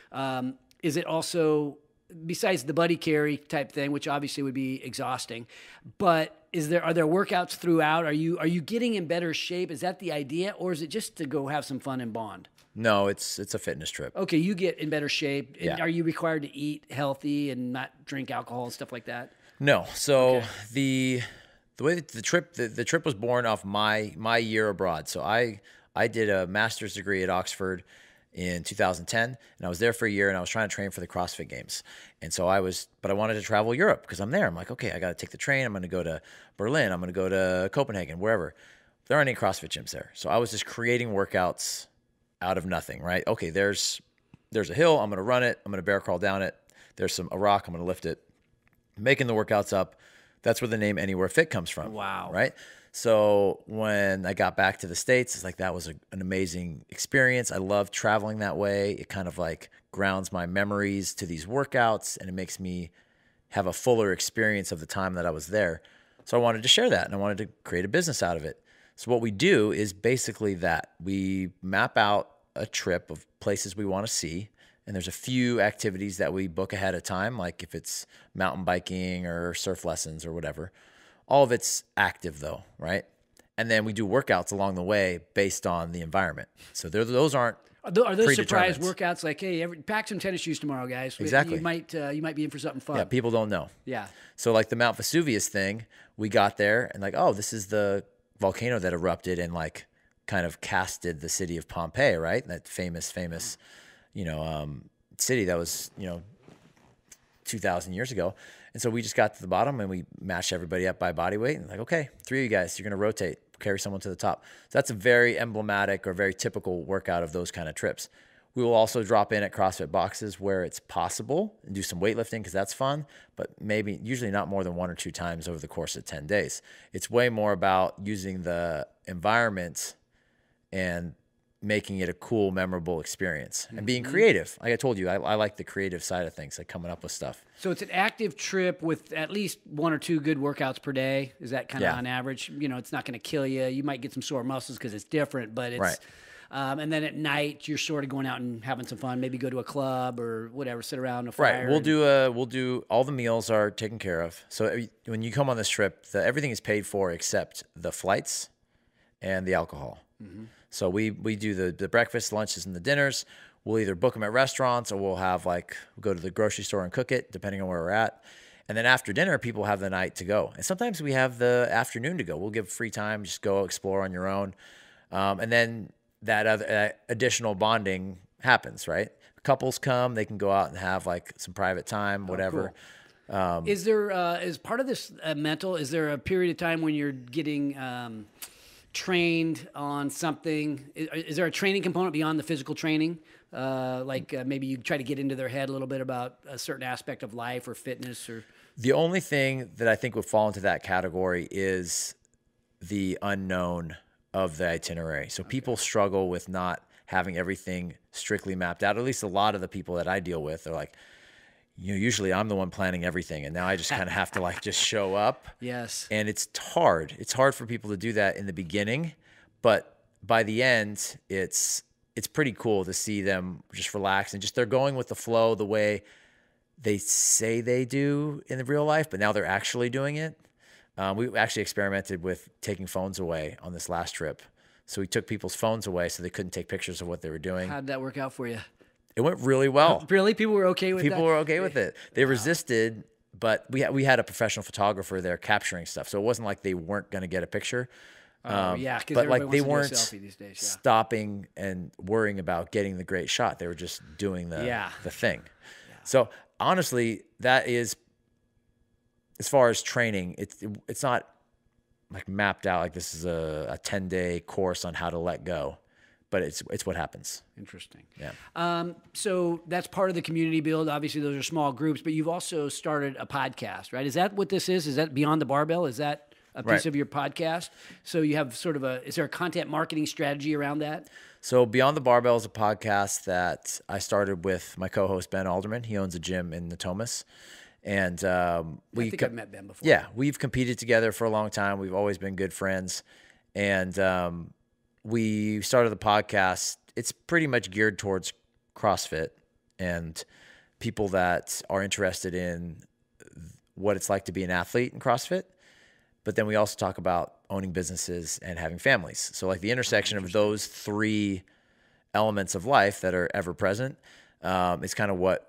is it also, besides the buddy carry type thing, which obviously would be exhausting, but are there workouts throughout? Are you getting in better shape? Is that the idea, or is it just to go have some fun and bond? No, it's a fitness trip. Okay, you get in better shape. Yeah. Are you required to eat healthy and not drink alcohol and stuff like that? No. So the way that the trip was born off my year abroad. So I did a master's degree at Oxford in 2010, and I was there for a year, and I was trying to train for the CrossFit Games. And so but I wanted to travel Europe because I'm there. I'm like, okay, I got to take the train. I'm going to go to Berlin. I'm going to go to Copenhagen, wherever. There aren't any CrossFit gyms there. So I was just creating workouts out of nothing, right? Okay, there's a hill. I'm going to run it. I'm going to bear crawl down it. There's a rock. I'm going to lift it. Making the workouts up. That's where the name Anywhere Fit comes from. Wow. Right? So when I got back to the States, it's like that was an amazing experience. I love traveling that way. It kind of like grounds my memories to these workouts, and it makes me have a fuller experience of the time that I was there. So I wanted to share that, and I wanted to create a business out of it. So what we do is basically that. We map out a trip of places we want to see, and there's a few activities that we book ahead of time, like if it's mountain biking or surf lessons or whatever. All of it's active though, right? And then we do workouts along the way based on the environment. So those aren't Are those surprise predetermined. workouts like, hey, pack some tennis shoes tomorrow, guys? Exactly. You might be in for something fun. Yeah, people don't know. Yeah. So like the Mount Vesuvius thing, we got there and like, oh, this is the volcano that erupted and like kind of casted the city of Pompeii, right? That famous, city that was, 2,000 years ago. And so we just got to the bottom and we matched everybody up by body weight and like, okay, 3 of you guys, you're going to rotate, carry someone to the top. So that's a very emblematic or very typical workout of those kind of trips. We will also drop in at CrossFit boxes where it's possible and do some weightlifting because that's fun, but usually not more than 1 or 2 times over the course of 10 days. It's way more about using the environment and making it a cool, memorable experience and being creative. Like I told you, I like the creative side of things, like coming up with stuff. So it's an active trip with at least 1 or 2 good workouts per day. Is that kind of on average? It's not going to kill you. You might get some sore muscles because it's different, but it's right. And then at night, you're sort of going out and having some fun. Maybe go to a club or whatever, sit around a fire. Right. We'll do all the meals are taken care of. So when you come on this trip, everything is paid for except the flights and the alcohol. So we do the breakfast, lunches, and the dinners. We'll either book them at restaurants or we'll have go to the grocery store and cook it, depending on where we're at. And then after dinner, people have the night to go. And sometimes we have the afternoon to go. We'll give free time, just go explore on your own. And then that other additional bonding happens, right? Couples come, they can go out and have some private time, whatever. Cool. Is there, is part of this mental, is there a period of time when you're getting trained on something? Is there a training component beyond the physical training? Maybe you try to get into their head a little bit about a certain aspect of life or fitness or... The only thing that I think would fall into that category is the unknown of the itinerary. So people struggle with not having everything strictly mapped out. At least a lot of the people that I deal with are like, usually I'm the one planning everything, and now I just kind of have to just show up. Yes. And it's hard. It's hard for people to do that in the beginning, but by the end, it's pretty cool to see them just relax and just they're going with the flow the way they say they do in the real life, but now they're actually doing it. We actually experimented with taking phones away on this last trip. So we took people's phones away so they couldn't take pictures of what they were doing. How did that work out for you? It went really well. Really? People were okay with that? People were okay with it. They resisted, but we had a professional photographer there capturing stuff. So it wasn't like they weren't going to get a picture. Yeah, because but they weren't a selfie these days, stopping and worrying about getting the great shot. They were just doing the thing. Yeah. So honestly, that is, as far as training, it's not mapped out this is a 10-day course on how to let go, but it's what happens. Interesting. Yeah. So that's part of the community build. Obviously, those are small groups, but you've also started a podcast, right? Is that what this is? Is that Beyond the Barbell? Is that a piece of your podcast? So you have sort of is there a content marketing strategy around that? So Beyond the Barbell is a podcast that I started with my co-host, Ben Alderman. He owns a gym in Natomas. And I think I've met Ben before. Yeah, we've competed together for a long time. We've always been good friends. And we started the podcast. It's pretty much geared towards CrossFit and people that are interested in what it's like to be an athlete in CrossFit. But then we also talk about owning businesses and having families. So the intersection of those three elements of life that are ever present is kind of what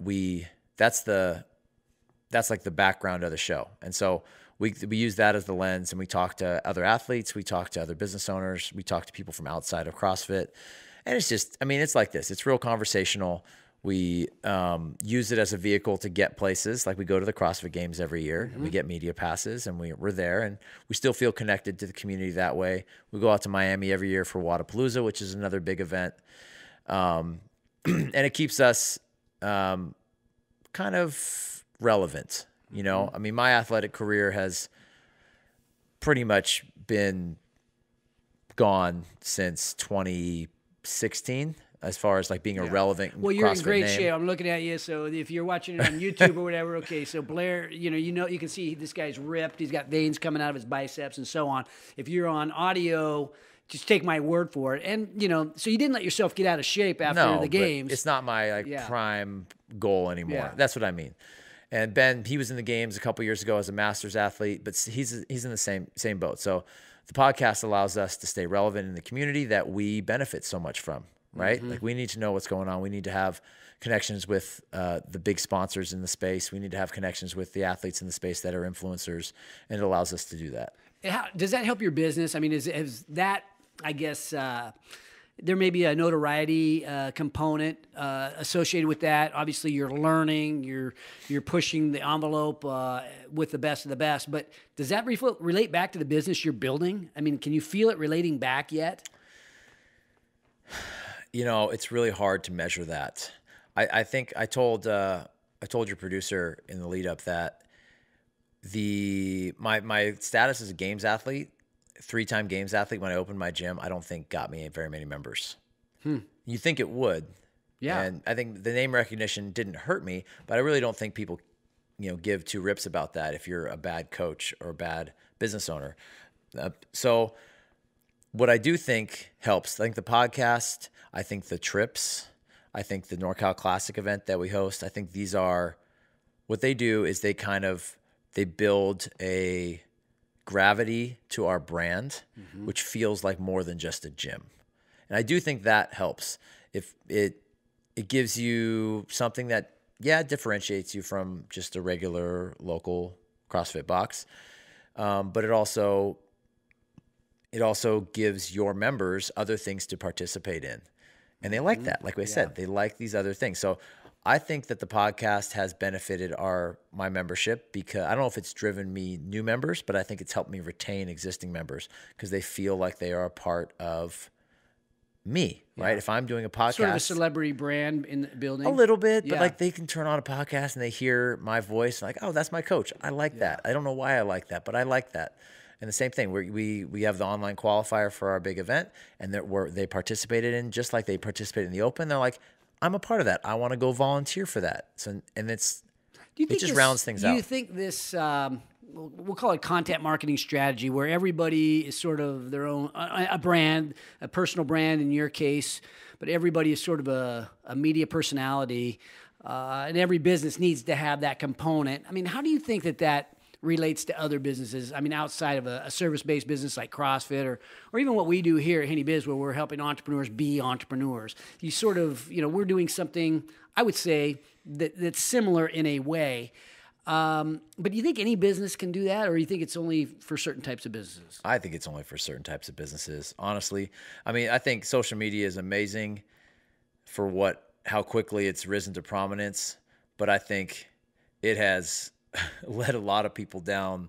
that's the background of the show. And so we use that as the lens, and we talk to other athletes, we talk to other business owners, we talk to people from outside of CrossFit. And it's just, it's like this. It's real conversational. We use it as a vehicle to get places. We go to the CrossFit Games every year, and we get media passes, and we're there, and we still feel connected to the community that way. We go out to Miami every year for Wadapalooza, which is another big event. And it keeps us kind of relevant, my athletic career has pretty much been gone since 2016 as far as being a relevant Well, you're CrossFit in great name. shape. I'm looking at you. So if you're watching it on YouTube or whatever, okay. So Blair, you can see this guy's ripped. He's got veins coming out of his biceps and so on. If you're on audio, just take my word for it. And, so you didn't let yourself get out of shape after the games. It's not my prime goal anymore. Yeah. That's what I mean. And Ben, he was in the games a couple years ago as a masters athlete, but he's in the same boat. So the podcast allows us to stay relevant in the community that we benefit so much from, right? We need to know what's going on. We need to have connections with the big sponsors in the space. We need to have connections with the athletes in the space that are influencers, and it allows us to do that. Does that help your business? Is that, I guess, there may be a notoriety component associated with that. Obviously, you're learning, you're pushing the envelope with the best of the best. But does that relate back to the business you're building? Can you feel it relating back yet? It's really hard to measure that. I think I told your producer in the lead up that my status as a games athlete, 3-time games athlete, when I opened my gym, I don't think got me very many members. You think it would. Yeah. And I think the name recognition didn't hurt me, but I really don't think people, give 2 rips about that if you're a bad coach or a bad business owner. So what I do think helps, I think the podcast, I think the trips, I think the NorCal Classic event that we host, I think these are, what they do is they build a gravity to our brand, which feels like more than just a gym. And I do think that helps. If it gives you something that, differentiates you from just a regular local CrossFit box. But it also gives your members other things to participate in. And they like that. Like I said, they like these other things. So I think that the podcast has benefited my membership, because I don't know if it's driven me new members, but I think it's helped me retain existing members because they feel like they are a part of me, right? If I'm doing a podcast, sort of a celebrity brand in the building, a little bit, but like they can turn on a podcast and they hear my voice, like, oh, that's my coach. I like that. I don't know why I like that, but I like that. And the same thing, we have the online qualifier for our big event, and they participated in just like they participated in the open. They're like, I'm a part of that. I want to go volunteer for that. So, and it just rounds things out. Do you think this, we'll call it content marketing strategy, where everybody is sort of their own, a brand, a personal brand in your case, but everybody is sort of a media personality, and every business needs to have that component. I mean, how do you think that relates to other businesses? I mean, outside of a service-based business like CrossFit or even what we do here at Haney Biz, where we're helping entrepreneurs be entrepreneurs. You sort of, we're doing something, I would say, that's similar in a way. But do you think any business can do that, or do you think it's only for certain types of businesses? I think it's only for certain types of businesses, honestly. I mean, I think social media is amazing for how quickly it's risen to prominence, but I think it has led a lot of people down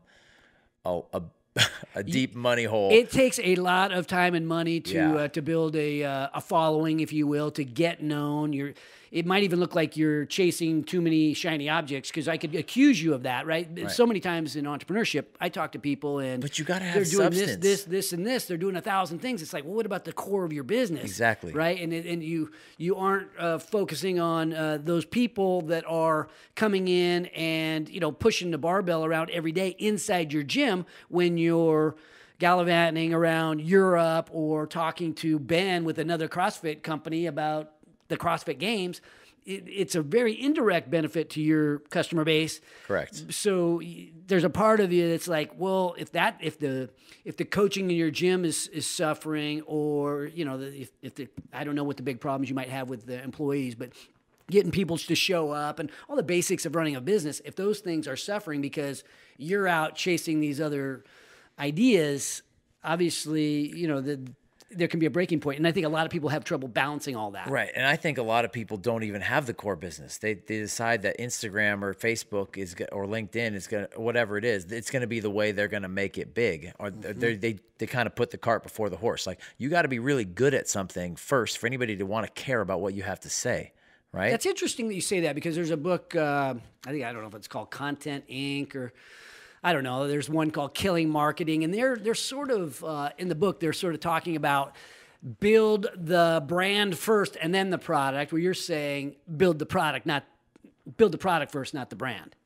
a deep money hole. It takes a lot of time and money to build a following, if you will, to get known. It might even look like you're chasing too many shiny objects, because I could accuse you of that, right? So many times in entrepreneurship, I talk to people but you got to have they're doing substance. this, and this. They're doing 1,000 things. It's like, well, what about the core of your business? Exactly. Right? And you aren't focusing on those people that are coming in and, pushing the barbell around every day inside your gym when you're gallivanting around Europe or talking to Ben with another CrossFit company about the CrossFit Games. It's a very indirect benefit to your customer base. Correct. So there's a part of you that's like, well, if the coaching in your gym is suffering, or I don't know what the big problems you might have with the employees, but getting people to show up and all the basics of running a business, if those things are suffering because you're out chasing these other ideas, obviously, there can be a breaking point. And I think a lot of people have trouble balancing all that. Right. And I think a lot of people don't even have the core business. They decide that Instagram or Facebook or LinkedIn is going to, whatever it is, it's going to be the way they're going to make it big. Or they kind of put the cart before the horse. Like, you got to be really good at something first for anybody to want to care about what you have to say. Right. That's interesting that you say that, because there's a book, I don't know if it's called Content Inc. or I don't know. There's one called Killing Marketing, and they're sort of in the book. They're sort of talking about build the brand first and then the product. Where you're saying build the product first, not the brand.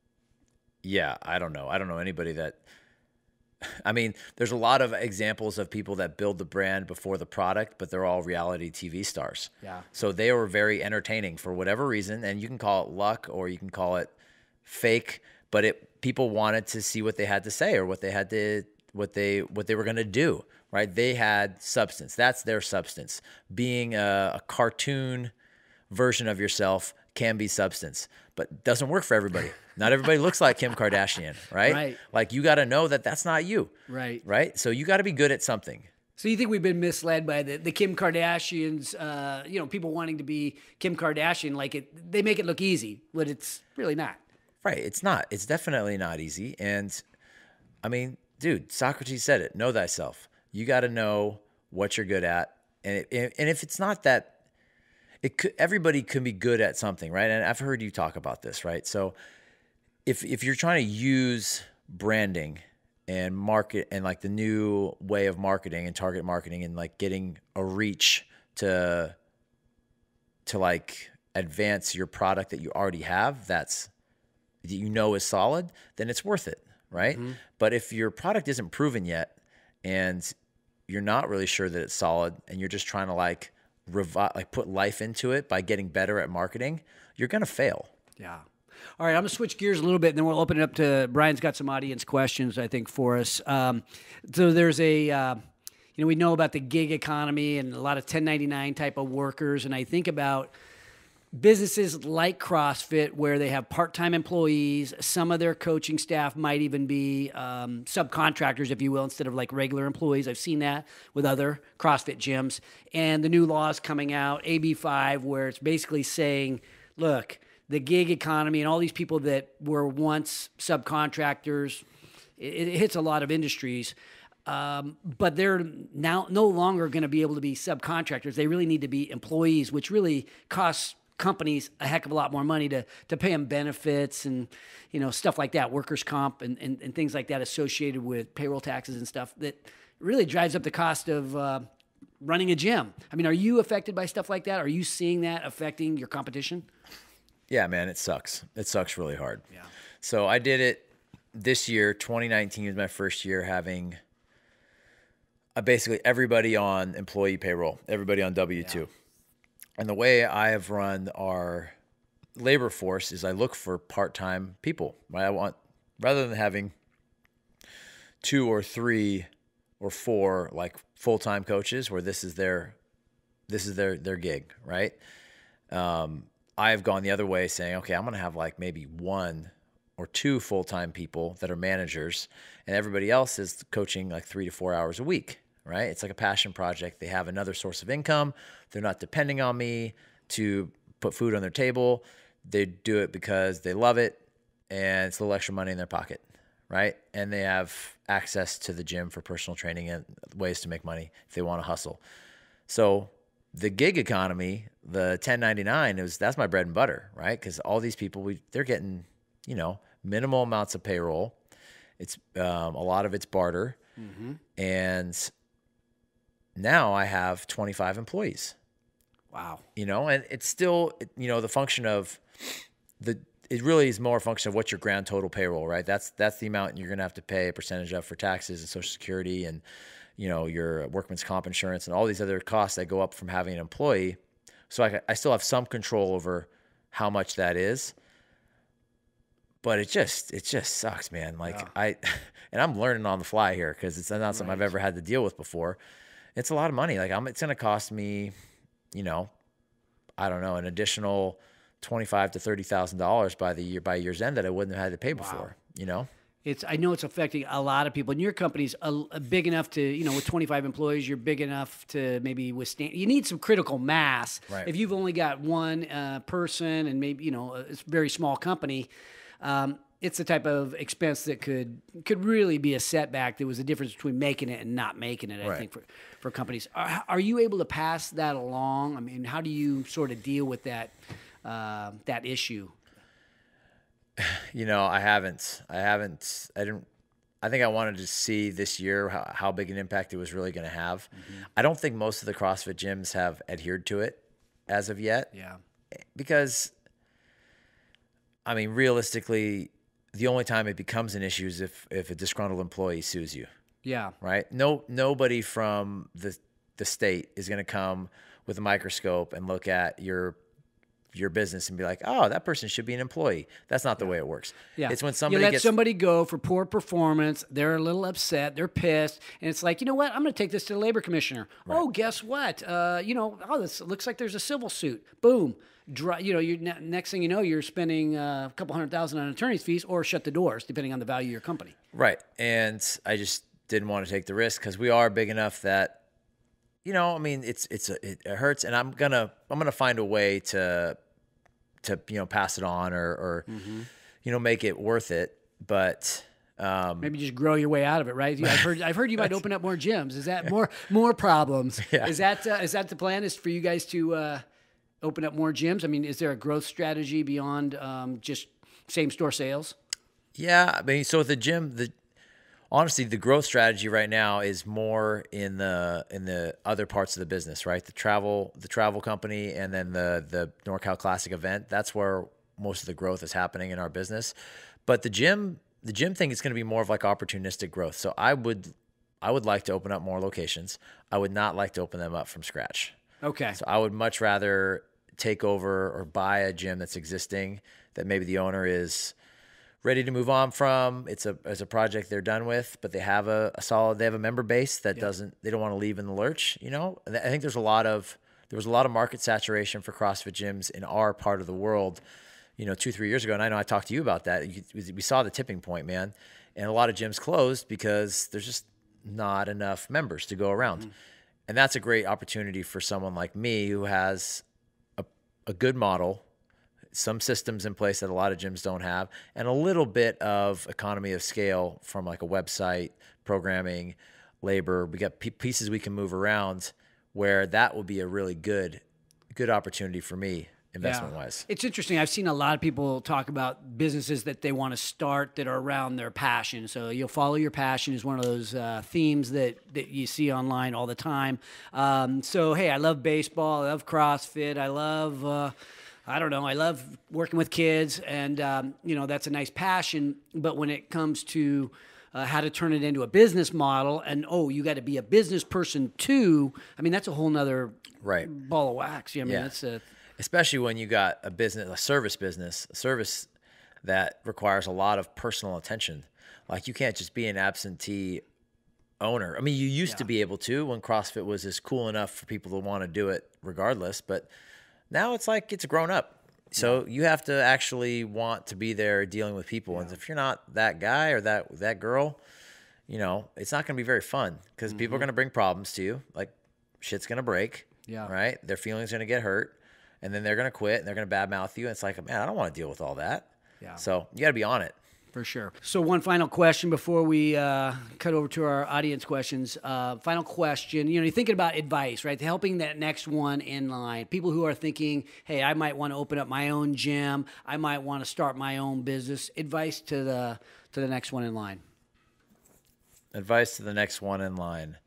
Yeah, I don't know. I don't know anybody that. I mean, there's a lot of examples of people that build the brand before the product, but they're all reality TV stars. Yeah. So they were very entertaining for whatever reason, and you can call it luck or you can call it fake, but people wanted to see what they had to say or what they were going to do, right? They had substance. That's their substance. Being a cartoon version of yourself can be substance, but doesn't work for everybody. Not everybody looks like Kim Kardashian, right? Right. Like, you got to know that that's not you. Right. Right? So you got to be good at something. So you think we've been misled by the Kim Kardashians, people wanting to be Kim Kardashian, they make it look easy, but it's really not. Right. It's not. It's definitely not easy. And I mean, dude, Socrates said it, know thyself. You got to know what you're good at. And if it's not that, everybody can be good at something, right? And I've heard you talk about this, right? So if you're trying to use branding and market and like the new way of marketing and target marketing and like getting a reach to like advance your product that you already have, that is solid, then it's worth it, right? Mm-hmm. But if your product isn't proven yet and you're not really sure that it's solid and you're just trying to put life into it by getting better at marketing, you're going to fail. Yeah. All right, I'm going to switch gears a little bit, and then we'll open it up to Brian's got some audience questions, I think, for us. So there's we know about the gig economy and a lot of 1099 type of workers, and I think about businesses like CrossFit where they have part-time employees. Some of their coaching staff might even be subcontractors, if you will, instead of like regular employees. I've seen that with other CrossFit gyms. And the new laws coming out, AB5, where it's basically saying, look, the gig economy and all these people that were once subcontractors, it hits a lot of industries. But they're now no longer going to be able to be subcontractors. They really need to be employees, which really costs companies a heck of a lot more money to pay them benefits and, stuff like that, workers' comp and things like that associated with payroll taxes and stuff that really drives up the cost of running a gym. I mean, are you affected by stuff like that? Are you seeing that affecting your competition? Yeah, man, it sucks. It sucks really hard. Yeah. So I did it this year. 2019 was my first year having basically everybody on employee payroll, everybody on W-2. Yeah. And the way I have run our labor force is I look for part-time people. Right? I want, rather than having 2 or 3 or 4 like full-time coaches where this is their gig, right? I've gone the other way saying, okay, I'm going to have like maybe 1 or 2 full-time people that are managers and everybody else is coaching like 3 to 4 hours a week. Right? It's like a passion project. They have another source of income. They're not depending on me to put food on their table. They do it because they love it and it's a little extra money in their pocket, right? And they have access to the gym for personal training and ways to make money if they want to hustle. So the gig economy, the 1099, that's my bread and butter, right? Because all these people, they're getting, minimal amounts of payroll. It's a lot of it's barter. Mm-hmm. And now I have 25 employees. Wow. And it's still, the function of it really is more a function of what's your grand total payroll, right? That's the amount you're going to have to pay a percentage of for taxes and Social Security and, your workman's comp insurance and all these other costs that go up from having an employee. So I still have some control over how much that is. But it just sucks, man. Like and I'm learning on the fly here because it's not something I've ever had to deal with before. It's a lot of money. Like it's going to cost me, I don't know, an additional $25,000 to $30,000 by year's end that I wouldn't have had to pay before. I know it's affecting a lot of people, and your company's big enough to, with 25 employees, you're big enough to maybe withstand. You need some critical mass. Right. If you've only got one person and maybe it's a very small company. It's the type of expense that could really be a setback. There was a difference between making it and not making it, I think, for companies. Are you able to pass that along? I mean, how do you sort of deal with that issue? I haven't. I think I wanted to see this year how big an impact it was really going to have. Mm-hmm. I don't think most of the CrossFit gyms have adhered to it as of yet. Yeah. Because, realistically, the only time it becomes an issue is if a disgruntled employee sues you. Yeah. Right? Nobody from the state is going to come with a microscope and look at your business and be like, oh, that person should be an employee. That's not the way it works. Yeah. It's when somebody let somebody go for poor performance. They're a little upset. They're pissed. And it's like, you know what? I'm going to take this to the labor commissioner. Right. Oh, guess what? This looks like there's a civil suit. Boom. Next thing you know, you're spending a couple $100,000 on attorney's fees, or shut the doors, depending on the value of your company. Right, and I just didn't want to take the risk because we are big enough that, it hurts, and I'm gonna find a way to pass it on or mm-hmm. Make it worth it, but. Maybe just grow your way out of it, right? I've heard you might open up more gyms. Is that more problems? Yeah. Is that the plan? Is for you guys to open up more gyms? I mean, is there a growth strategy beyond just same store sales? Yeah, so the gym, honestly, the growth strategy right now is more in the other parts of the business, right? The travel company, and then the NorCal Classic event. That's where most of the growth is happening in our business. But the gym thing is going to be more of like opportunistic growth. So I would like to open up more locations. I would not like to open them up from scratch. Okay. So I would much rather take over or buy a gym that's existing that maybe the owner is ready to move on from. It's a project they're done with, but they have a solid, they have a member base that they don't want to leave in the lurch, you know? I think there was a lot of market saturation for CrossFit gyms in our part of the world, you know, 2-3 years ago. And I know I talked to you about that. We saw the tipping point, man. And a lot of gyms closed because there's just not enough members to go around. Mm-hmm. And that's a great opportunity for someone like me who has a good model, some systems in place that a lot of gyms don't have, and a little bit of economy of scale from like a website, programming, labor. We got pieces we can move around where that will be a really good opportunity for me investment-wise. It's interesting. I've seen a lot of people talk about businesses that they want to start that are around their passion. So you'll follow your passion is one of those themes that you see online all the time. So, hey, I love baseball. I love CrossFit. I love... I don't know. I love working with kids, and you know, that's a nice passion. But when it comes to how to turn it into a business model, and you got to be a business person too. I mean, that's a whole nother ball of wax. I mean, that's especially when you got a service that requires a lot of personal attention. Like you can't just be an absentee owner. I mean, you used to be able to when CrossFit was as cool enough for people to want to do it regardless, but now it's like it's grown up. So you have to actually want to be there dealing with people. And if you're not that guy or that girl, you know, it's not going to be very fun because people are going to bring problems to you. Like shit's going to break, right? Their feelings are going to get hurt, and then they're going to quit and they're going to badmouth you. And it's like, man, I don't want to deal with all that. Yeah. So you got to be on it. For sure. So one final question before we cut over to our audience questions. Final question. You know, you're thinking about advice, right? Helping that next one in line. People who are thinking, hey, I might want to open up my own gym. I might want to start my own business. Advice to the next one in line. Advice to the next one in line.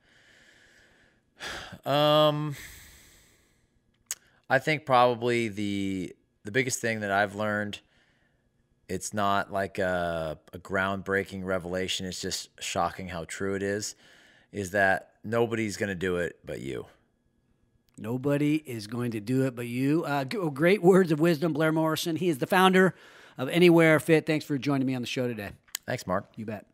I think probably the biggest thing that I've learned, it's not like a groundbreaking revelation. It's just shocking how true it is that nobody's going to do it but you. Nobody is going to do it but you. Great words of wisdom, Blair Morrison. He is the founder of Anywhere Fit. Thanks for joining me on the show today. Thanks, Mark. You bet.